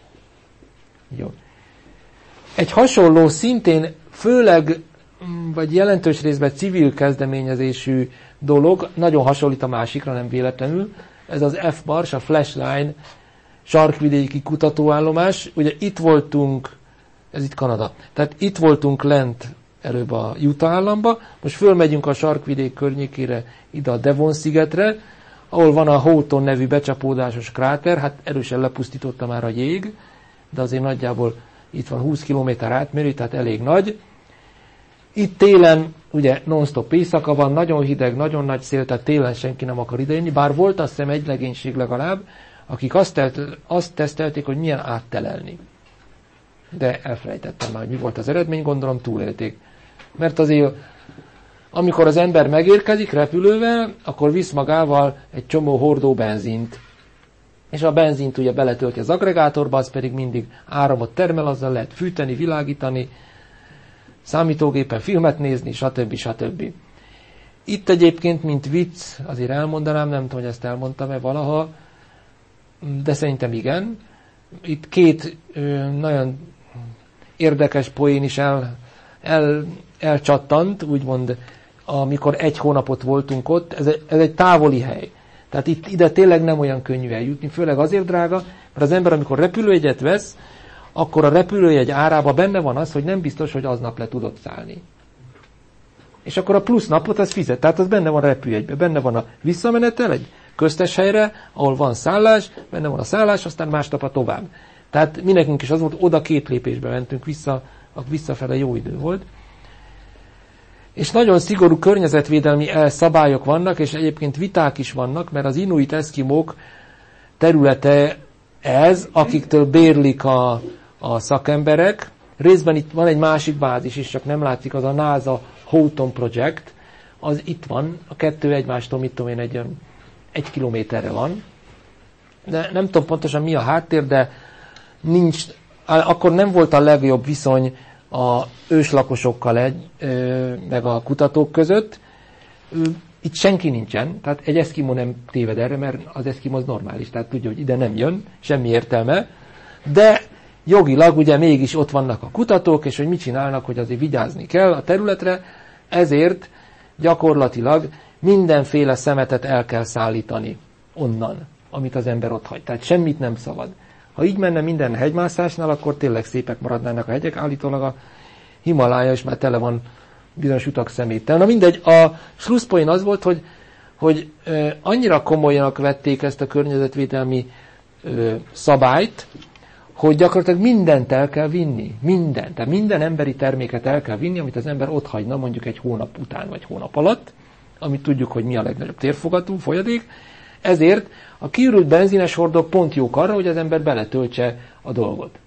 Jó. Egy hasonló, szintén főleg, vagy jelentős részben civil kezdeményezésű dolog, nagyon hasonlít a másikra, nem véletlenül, ez az F-Mars, a Flashline sarkvidéki kutatóállomás. Ugye itt voltunk, ez itt Kanada, tehát itt voltunk lent előbb a Utah államba, most fölmegyünk a sarkvidék környékére, ide a Devon szigetre, ahol van a Houghton nevű becsapódásos kráter, hát erősen lepusztította már a jég, de azért nagyjából itt van húsz kilométer átmérő, tehát elég nagy. Itt télen ugye non-stop éjszaka van, nagyon hideg, nagyon nagy szél, tehát télen senki nem akar idejönni, bár volt azt hiszem egy legénység legalább, akik azt, telt, azt tesztelték, hogy milyen áttelelni. De elfelejtettem már, hogy mi volt az eredmény, gondolom túlélték. Mert azért, amikor az ember megérkezik repülővel, akkor visz magával egy csomó hordó benzint. És a benzint ugye beletölti az agregátorba, az pedig mindig áramot termel, azzal lehet fűteni, világítani, számítógépen filmet nézni, stb. stb. Itt egyébként, mint vicc, azért elmondanám, nem tudom, hogy ezt elmondtam-e valaha, de szerintem igen. Itt két ö, nagyon érdekes poén is el, el, elcsattant, úgymond, amikor egy hónapot voltunk ott. Ez egy, ez egy távoli hely. Tehát itt ide tényleg nem olyan könnyű eljutni, főleg azért drága, mert az ember, amikor repülőjegyet vesz, akkor a repülőjegy árában benne van az, hogy nem biztos, hogy aznap le tudod szállni. És akkor a plusz napot az fizet, tehát az benne van a repülőjegyben, benne van a visszamenetel egy köztes helyre, ahol van szállás, benne van a szállás, aztán másnap a tovább. Tehát mi nekünk is az volt, oda két lépésbe mentünk vissza, visszafele jó idő volt. És nagyon szigorú környezetvédelmi szabályok vannak, és egyébként viták is vannak, mert az inuit eszkimók területe ez, akiktől bérlik a, a szakemberek. Részben itt van egy másik bázis is, csak nem látszik, az a NASA Houghton Project, az itt van, a kettő egymástól, mit tudom én, egy, egy kilométerre van. De nem tudom pontosan mi a háttér, de nincs, akkor nem volt a legjobb viszony a őslakosokkal egy, ö, meg a kutatók között. Ö, itt senki nincsen, tehát egy eszkimó nem téved erre, mert az eszkimó az normális, tehát tudja, hogy ide nem jön, semmi értelme, de jogilag ugye mégis ott vannak a kutatók, és hogy mit csinálnak, hogy azért vigyázni kell a területre, ezért gyakorlatilag mindenféle szemetet el kell szállítani onnan, amit az ember ott hagy. Tehát semmit nem szabad. Ha így menne minden hegymászásnál, akkor tényleg szépek maradnának a hegyek. Állítólag a Himalája is már tele van bizonyos utak szeméttel. Na mindegy, a slusszpoén az volt, hogy, hogy ö, annyira komolyanak vették ezt a környezetvédelmi ö, szabályt, hogy gyakorlatilag mindent el kell vinni. Mindent. Tehát minden emberi terméket el kell vinni, amit az ember ott hagyna mondjuk egy hónap után, vagy hónap alatt, amit tudjuk, hogy mi a legnagyobb térfogatú folyadék. Ezért a kiürült benzines hordók pont jók arra, hogy az ember beletöltse a dolgot.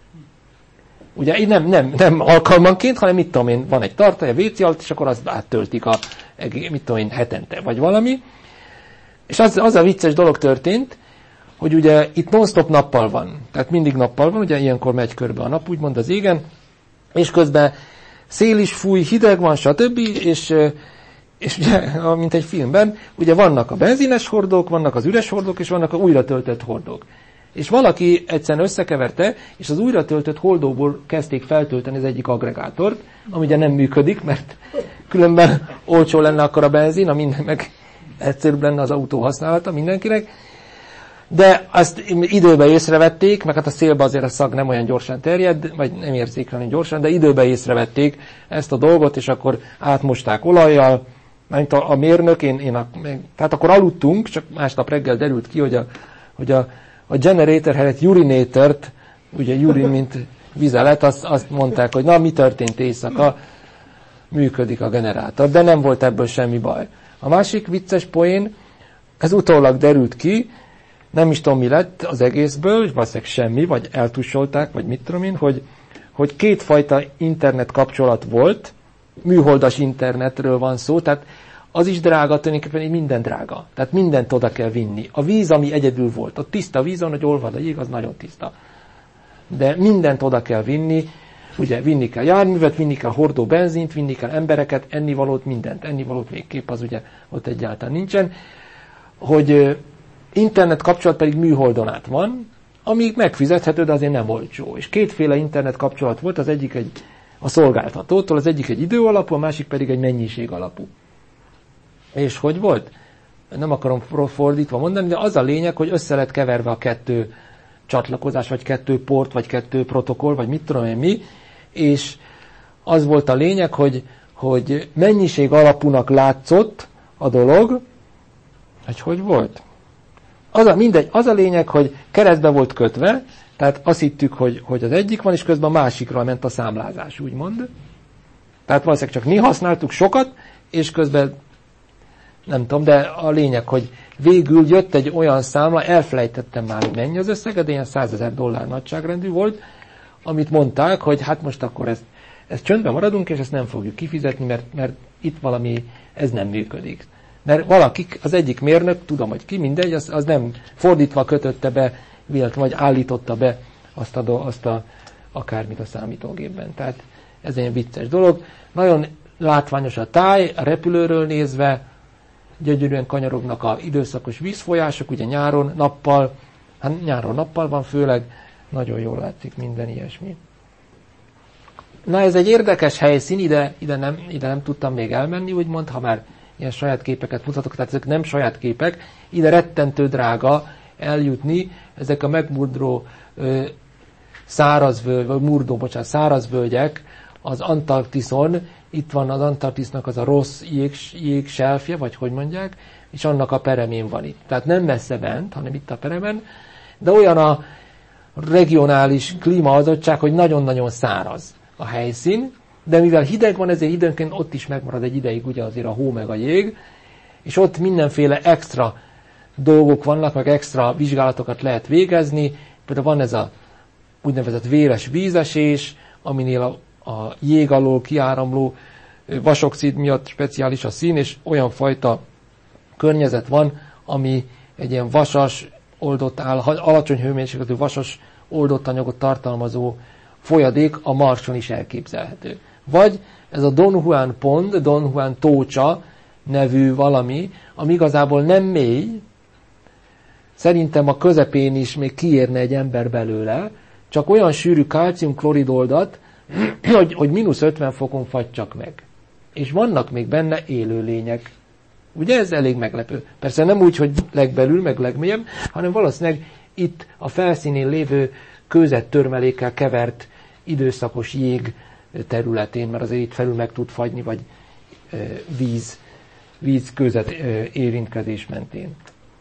Ugye így nem, nem, nem alkalmanként, hanem mit tudom én, van egy tartály a vé cé alatt, és akkor azt áttöltik a, mit tudom én, hetente, vagy valami. És az, az a vicces dolog történt, hogy ugye itt non-stop nappal van. Tehát mindig nappal van, ugye ilyenkor megy körbe a nap, úgymond az égen, és közben szél is fúj, hideg van, stb. És És ugye, mint egy filmben, ugye vannak a benzines hordók, vannak az üres hordók, és vannak az újra töltött hordók. És valaki egyszerűen összekeverte, és az újra töltött hordóból kezdték feltölteni az egyik agregátort, ami ugye nem működik, mert különben olcsó lenne akkor a benzin, a minden, meg egyszerűbb lenne az autó használata mindenkinek. De azt időben észrevették, meg hát a szélbe azért a szag nem olyan gyorsan terjed, vagy nem érzékelni gyorsan, de időben észrevették ezt a dolgot, és akkor átmosták olajjal, mert a, a mérnök, én, én a, tehát akkor aludtunk, csak másnap reggel derült ki, hogy a, hogy a, a generator helyett urinatort, ugye urin, mint vizelet, azt, azt mondták, hogy na, mi történt éjszaka, működik a generátor, de nem volt ebből semmi baj. A másik vicces poén, ez utólag derült ki, nem is tudom, mi lett az egészből, és valószínűleg semmi, vagy eltussolták, vagy mit tudom én, hogy, hogy kétfajta internet kapcsolat volt műholdas internetről van szó, tehát az is drága, tulajdonképpen minden drága. Tehát mindent oda kell vinni. A víz, ami egyedül volt, a tiszta víz, hogy olvad a jég, az nagyon tiszta. De mindent oda kell vinni, ugye vinni kell járművet, vinni kell hordó benzint, vinni kell embereket, ennivalót, mindent. Ennivalót végképp az ugye ott egyáltalán nincsen. Hogy internet kapcsolat pedig műholdon át van, ami megfizethető, de azért nem olcsó. És kétféle internet kapcsolat volt, az egyik egy a szolgáltatótól, az egyik egy idő alapú, a másik pedig egy mennyiség alapú. És hogy volt? Nem akarom fordítva mondani, de az a lényeg, hogy össze lett keverve a kettő csatlakozás, vagy kettő port, vagy kettő protokoll, vagy mit tudom én mi, és az volt a lényeg, hogy, hogy mennyiség alapúnak látszott a dolog, hogy hogy volt? Az a, mindegy, az a lényeg, hogy keresztbe volt kötve, tehát azt hittük, hogy, hogy az egyik van, és közben a másikra ment a számlázás, úgymond. Tehát valószínűleg csak mi használtuk sokat, és közben nem tudom, de a lényeg, hogy végül jött egy olyan számla, elfelejtettem már, hogy mennyi az összeg, de ilyen százezer dollár nagyságrendű volt, amit mondták, hogy hát most akkor ezt, ezt csöndben maradunk, és ezt nem fogjuk kifizetni, mert, mert itt valami, ez nem működik. Mert valakik, az egyik mérnök, tudom, hogy ki, mindegy, az, az nem fordítva kötötte be, vagy állította be azt a, azt a akármit a számítógépben. Tehát ez egy vicces dolog. Nagyon látványos a táj, a repülőről nézve, gyönyörűen kanyarognak a időszakos vízfolyások, ugye nyáron, nappal, hát nyáron nappal van főleg, nagyon jól látszik minden ilyesmi. Na ez egy érdekes helyszín, ide, ide, nem, ide nem tudtam még elmenni, úgymond, ha már ilyen saját képeket mutatok, tehát ezek nem saját képek, ide rettentő drága eljutni, ezek a megmurdró ö, szárazvölgy, vagy murdó, bocsánat, szárazvölgyek az Antarktiszon, itt van az Antarktisznak az a rossz jég, jégselfje, vagy hogy mondják, és annak a peremén van itt. Tehát nem messze bent, hanem itt a peremen, de olyan a regionális klímaadottság, hogy nagyon-nagyon száraz a helyszín, de mivel hideg van, ezért időnként ott is megmarad egy ideig ugye azért a hó meg a jég, és ott mindenféle extra dolgok vannak, meg extra vizsgálatokat lehet végezni. Például van ez a úgynevezett véres vízesés, aminél a a jég alól kiáramló vasoxid miatt speciális a szín, és olyan fajta környezet van, ami egy ilyen vasas, oldott áll, alacsony hőmérsékletű vasas oldott anyagot tartalmazó folyadék a Marson is elképzelhető. Vagy ez a Don Juan pond, Don Juan tócsa nevű valami, ami igazából nem mély, szerintem a közepén is még kiérne egy ember belőle, csak olyan sűrű kálcium-kloridoldat, hogy, hogy mínusz ötven fokon fagy csak meg. És vannak még benne élőlények. Ugye ez elég meglepő. Persze nem úgy, hogy legbelül, meg legmélyebb, hanem valószínűleg itt a felszínén lévő kőzettörmelékkel kevert időszakos jég területén, mert azért itt felül meg tud fagyni, vagy e, víz, víz kőzet e, érintkezés mentén.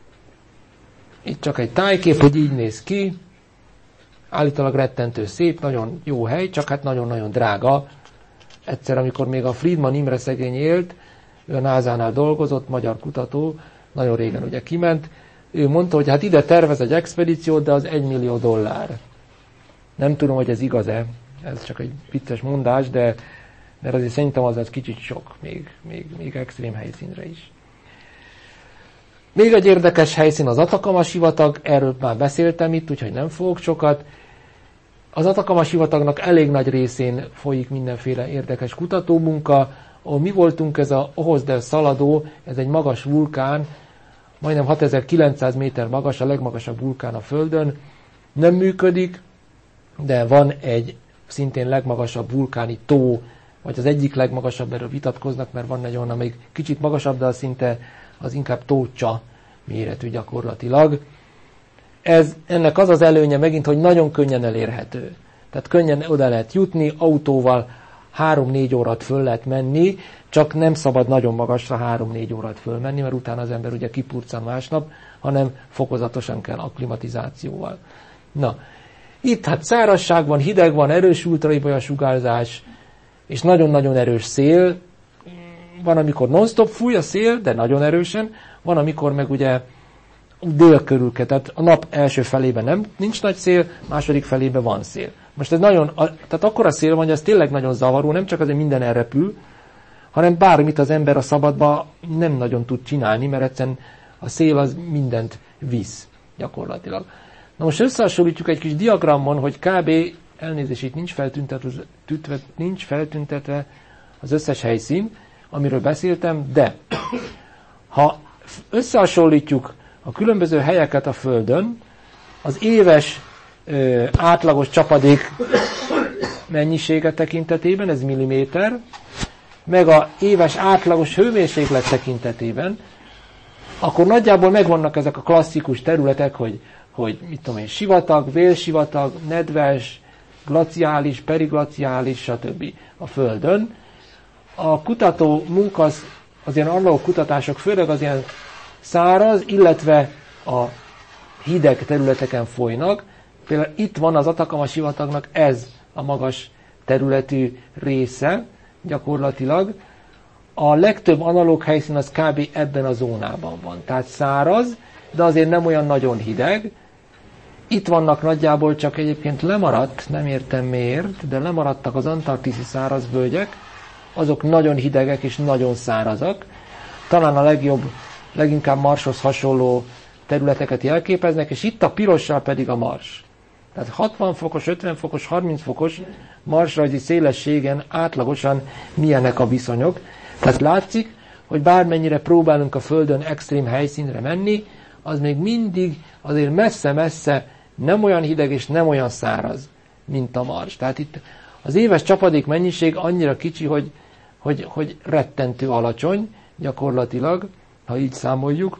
Itt csak egy tájkép, hogy így néz ki. Állítólag rettentő szép, nagyon jó hely, csak hát nagyon-nagyon drága. Egyszer, amikor még a Friedman Imre szegény élt, ő a názánál dolgozott, magyar kutató, nagyon régen ugye kiment, ő mondta, hogy hát ide tervez egy expedíciót, de az egy millió dollár. Nem tudom, hogy ez igaz-e, ez csak egy vicces mondás, de, de azért szerintem az az kicsit sok, még, még, még extrém helyszínre is. Még egy érdekes helyszín az Atacama-sivatag, erről már beszéltem itt, úgyhogy nem fogok sokat. Az Atacama-sivatagnak elég nagy részén folyik mindenféle érdekes kutatómunka. Ahol mi voltunk, ez a Ojos del Salado, ez egy magas vulkán, majdnem hatezer-kilencszáz méter magas, a legmagasabb vulkán a Földön. Nem működik, de van egy szintén legmagasabb vulkáni tó, vagy az egyik legmagasabb, erről vitatkoznak, mert van egy olyan, amelyik kicsit magasabb, de az szinte az inkább tócsa méretű gyakorlatilag. Ez, ennek az az előnye megint, hogy nagyon könnyen elérhető. Tehát könnyen oda lehet jutni, autóval három-négy órát föl lehet menni, csak nem szabad nagyon magasra három-négy órát fölmenni, mert utána az ember ugye kipurcan másnap, hanem fokozatosan kell akklimatizációval. Na, itt hát szárazság van, hideg van, erős ultraibolya sugárzás, és nagyon-nagyon erős szél. Van, amikor non-stop fúj a szél, de nagyon erősen, van, amikor meg ugye dél körül kell, tehát a nap első felében nem, nincs nagy szél, második felében van szél. Most ez nagyon, tehát akkor a szél van, hogy ez tényleg nagyon zavaró, nem csak azért minden elrepül, hanem bármit az ember a szabadba nem nagyon tud csinálni, mert egyszerűen a szél az mindent visz gyakorlatilag. Na most összehasonlítjuk egy kis diagramon, hogy kb. Elnézést, itt nincs feltüntetve, nincs feltüntetve az összes helyszín, amiről beszéltem, de ha összehasonlítjuk a különböző helyeket a Földön, az éves ö, átlagos csapadék mennyisége tekintetében, ez milliméter, meg a éves átlagos hőmérséklet tekintetében, akkor nagyjából megvannak ezek a klasszikus területek, hogy, hogy mit tudom én, sivatag, vélsivatag, nedves, glaciális, periglaciális, stb. A Földön. A kutató munka, az, az ilyen analóg kutatások főleg az ilyen száraz, illetve a hideg területeken folynak. Például itt van az Atacama sivatagnak ez a magas területű része, gyakorlatilag. A legtöbb analóg helyszín az kb. Ebben a zónában van. Tehát száraz, de azért nem olyan nagyon hideg. Itt vannak nagyjából, csak egyébként lemaradt, nem értem miért, de lemaradtak az antarktiszi szárazvölgyek, azok nagyon hidegek és nagyon szárazak. Talán a legjobb, leginkább Marshoz hasonló területeket jelképeznek, és itt a pirossal pedig a Mars. Tehát hatvan fokos, ötven fokos, harminc fokos marsrajzi szélességen átlagosan milyenek a viszonyok. Tehát látszik, hogy bármennyire próbálunk a Földön extrém helyszínre menni, az még mindig azért messze-messze nem olyan hideg és nem olyan száraz, mint a Mars. Tehát itt az éves csapadék mennyiség annyira kicsi, hogy, hogy, hogy rettentő alacsony gyakorlatilag, ha így számoljuk,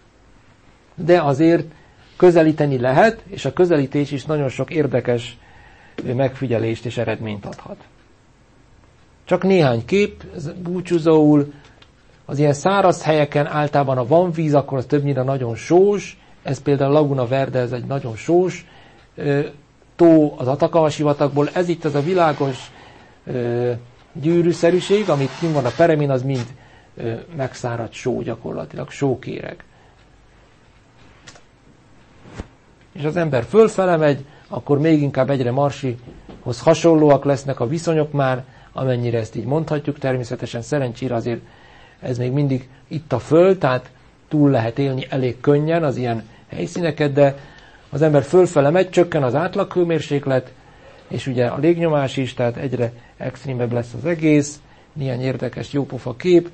de azért közelíteni lehet, és a közelítés is nagyon sok érdekes megfigyelést és eredményt adhat. Csak néhány kép, búcsúzóul, az ilyen száraz helyeken általában, ha van víz, akkor az többnyire nagyon sós, ez például Laguna Verde, ez egy nagyon sós ö, tó az Atacama sivatagból, ez itt az a világos ö, gyűrűszerűség, amit kint van a peremin, az mind ö, megszáradt só gyakorlatilag, sókéreg. És az ember fölfele megy, akkor még inkább egyre Marsihoz hasonlóak lesznek a viszonyok már, amennyire ezt így mondhatjuk, természetesen szerencsére azért ez még mindig itt a Föld, tehát túl lehet élni elég könnyen az ilyen helyszíneket, de az ember fölfele megy, csökken az átlaghőmérséklet, és ugye a légnyomás is, tehát egyre extrémebb lesz az egész, milyen érdekes, jópofa kép.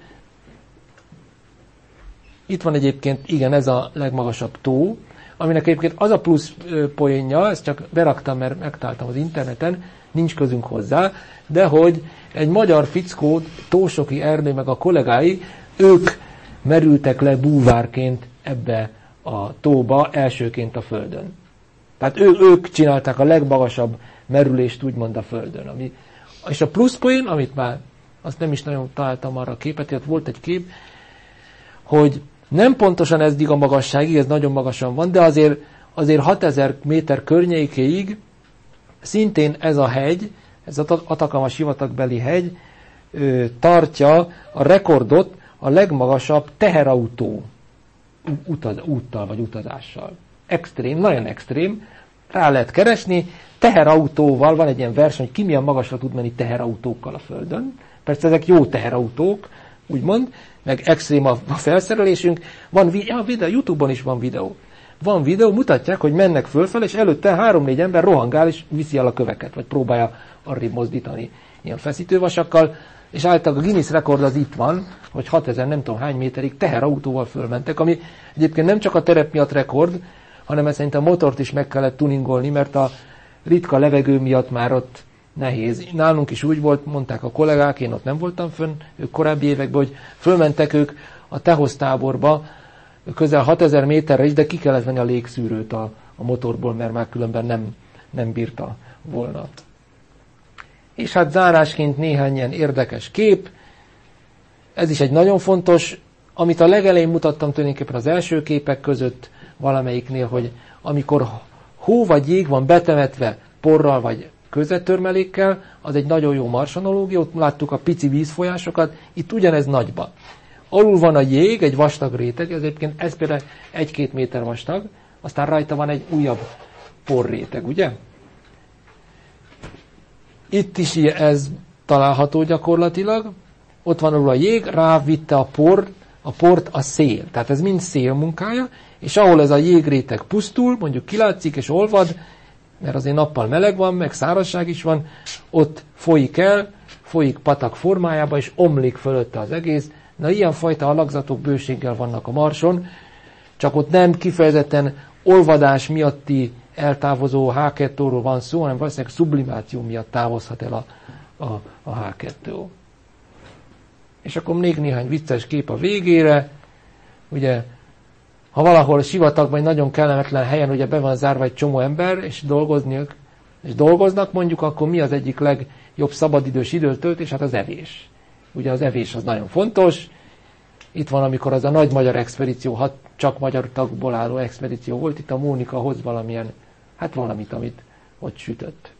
Itt van egyébként, igen, ez a legmagasabb tó, aminek egyébként az a plusz poénja, ezt csak beraktam, mert megtaláltam az interneten, nincs közünk hozzá, de hogy egy magyar fickó, Tósoki Ernő meg a kollégái, ők merültek le búvárként ebbe a tóba elsőként a Földön. Tehát ő, ők csinálták a legmagasabb merülést úgymond a Földön. Ami, és a pluszpoén, amit már azt nem is nagyon találtam arra a képet, tehát volt egy kép, hogy nem pontosan ez a magasságig, ez nagyon magasan van, de azért, azért hatezer méter környékéig szintén ez a hegy, ez az Atacama sivatagbeli hegy ö, tartja a rekordot a legmagasabb teherautó utaz, úttal vagy utazással. Extrém, nagyon extrém, rá lehet keresni, teherautóval van egy ilyen verseny, hogy ki milyen magasra tud menni teherautókkal a Földön. Persze ezek jó teherautók, úgymond, meg extrém a felszerelésünk. Van ja, videó, YouTube-on is van videó. Van videó, mutatják, hogy mennek fölfel, és előtte három-négy ember rohangál, és viszi el a köveket, vagy próbálja arrébb mozdítani ilyen feszítővasakkal, és általában a Guinness rekord az itt van, hogy hatezer nem tudom hány méterig teherautóval fölmentek, ami egyébként nem csak a terep miatt rekord, hanem ezt szerint a motort is meg kellett tuningolni, mert a ritka levegő miatt már ott nehéz. Nálunk is úgy volt, mondták a kollégák, én ott nem voltam fönn, ők korábbi években, hogy fölmentek ők a Tehoz táborba, közel hatezer méterre is, de ki kellett venni a légszűrőt a, a motorból, mert már különben nem, nem bírta volna. És hát zárásként néhány ilyen érdekes kép. Ez is egy nagyon fontos, amit a legelején mutattam tulajdonképpen az első képek között valamelyiknél, hogy amikor hó vagy jég van betemetve porral vagy kőzettörmelékkel, az egy nagyon jó marsanalógia, ott láttuk a pici vízfolyásokat, itt ugyanez nagyban. Alul van a jég, egy vastag réteg, ez egyébként ez például egy-két méter vastag, aztán rajta van egy újabb porréteg, ugye? Itt is ez található gyakorlatilag, ott van alul a jég, rávitte a port, a port a szél. Tehát ez mind szél munkája, és ahol ez a jégréteg pusztul, mondjuk kilátszik és olvad, mert azért nappal meleg van, meg szárazság is van, ott folyik el, folyik patak formájába, és omlik fölötte az egész. Na, ilyenfajta alakzatok bőséggel vannak a Marson, csak ott nem kifejezetten olvadás miatti eltávozó há kettőről van szó, hanem valószínűleg sublimáció miatt távozhat el a, a, a há kettő. És akkor még néhány vicces kép a végére. Ugye, ha valahol sivatagban egy nagyon kellemetlen helyen ugye be van zárva egy csomó ember, és dolgozni, és dolgoznak mondjuk, akkor mi az egyik legjobb szabadidős időtöltés? Hát az evés. Ugye az evés az nagyon fontos. Itt van, amikor az a nagy magyar expedíció, hat csak magyar tagból álló expedíció volt, itt a Mónika hoz valamilyen, hát valamit, amit ott sütött.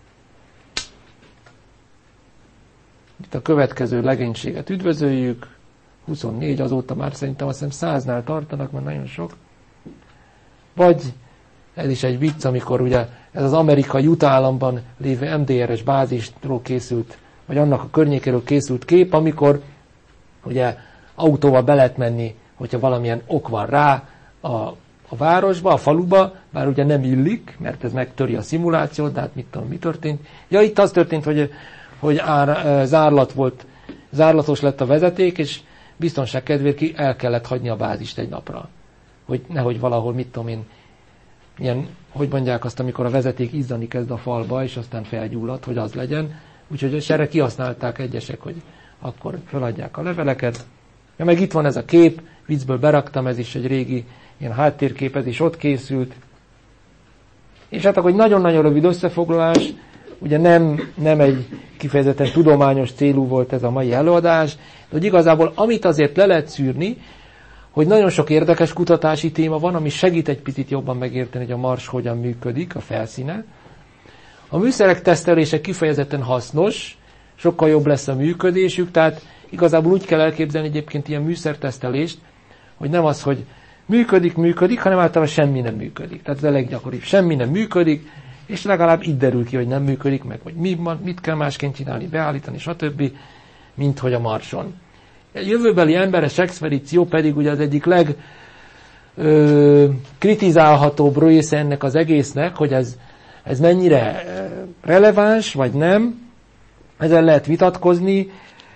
Itt a következő legénységet üdvözöljük. huszonnégy, azóta már szerintem azt hiszem száznál tartanak, mert nagyon sok. Vagy ez is egy vicc, amikor ugye ez az amerikai Utah államban lévő em dé er es bázisról készült, vagy annak a környékéről készült kép, amikor ugye autóval be lehet menni, hogyha valamilyen ok van rá a, a városba, a faluba, bár ugye nem illik, mert ez megtöri a szimulációt, de hát mit tudom, mi történt. Ja, itt az történt, hogy, hogy ár, zárlat volt, zárlatos lett a vezeték, és biztonság kedvéért ki el kellett hagyni a bázist egy napra. Hogy nehogy valahol, mit tudom én, ilyen, hogy mondják azt, amikor a vezeték izzani kezd a falba, és aztán felgyullad, hogy az legyen. Úgyhogy erre kihasználták egyesek, hogy akkor feladják a leveleket. Ja, meg itt van ez a kép, viccből beraktam, ez is egy régi ilyen háttérkép, ez is ott készült. És hát akkor egy nagyon-nagyon rövid összefoglalás, ugye nem, nem egy kifejezetten tudományos célú volt ez a mai előadás, de hogy igazából amit azért le lehet szűrni, hogy nagyon sok érdekes kutatási téma van, ami segít egy picit jobban megérteni, hogy a Mars hogyan működik, a felszíne. A műszerek tesztelése kifejezetten hasznos, sokkal jobb lesz a működésük, tehát igazából úgy kell elképzelni egyébként ilyen műszertesztelést, hogy nem az, hogy működik, működik, hanem általában semmi nem működik. Tehát ez a leggyakoribb. Semmi nem működik, és legalább itt derül ki, hogy nem működik, meg hogy mi, mit kell másként csinálni, beállítani, stb., mint hogy a Marson. A jövőbeli emberes expedíció pedig ugye az egyik leg ö, kritizálhatóbb része ennek az egésznek, hogy ez, ez mennyire releváns, vagy nem. Ezzel lehet vitatkozni.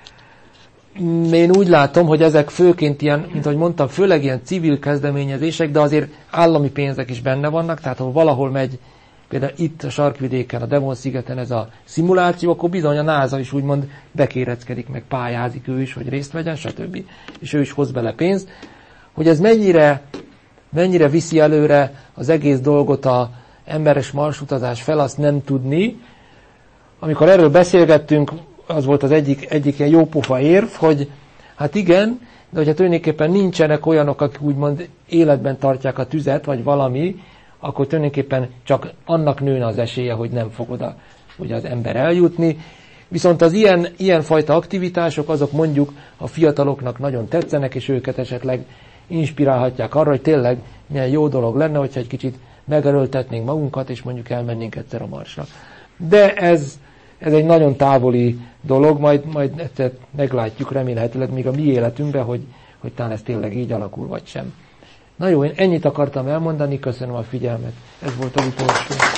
Én úgy látom, hogy ezek főként ilyen, mint ahogy mondtam, főleg ilyen civil kezdeményezések, de azért állami pénzek is benne vannak, tehát ha valahol megy, például itt a sarkvidéken, a Devon-szigeten ez a szimuláció, akkor bizony a NASA is úgymond bekéreckedik, meg pályázik ő is, hogy részt vegyen, stb. És ő is hoz bele pénzt. Hogy ez mennyire, mennyire viszi előre az egész dolgot a emberes marsutazás fel, azt nem tudni. Amikor erről beszélgettünk, az volt az egyik, egyik ilyen jópofa érv, hogy hát igen, de hogyha tulajdonképpen nincsenek olyanok, akik úgymond életben tartják a tüzet, vagy valami, akkor tulajdonképpen csak annak nőne az esélye, hogy nem fog oda ugye az ember eljutni. Viszont az ilyen, ilyen fajta aktivitások, azok mondjuk a fiataloknak nagyon tetszenek, és őket esetleg inspirálhatják arra, hogy tényleg milyen jó dolog lenne, hogyha egy kicsit megerőltetnénk magunkat, és mondjuk elmennénk egyszer a Marsra. De ez, ez egy nagyon távoli dolog, majd, majd egyszer meglátjuk remélhetőleg még a mi életünkben, hogy, hogy talán ez tényleg így alakul, vagy sem. Na jó, én ennyit akartam elmondani, köszönöm a figyelmet. Ez volt az utolsó.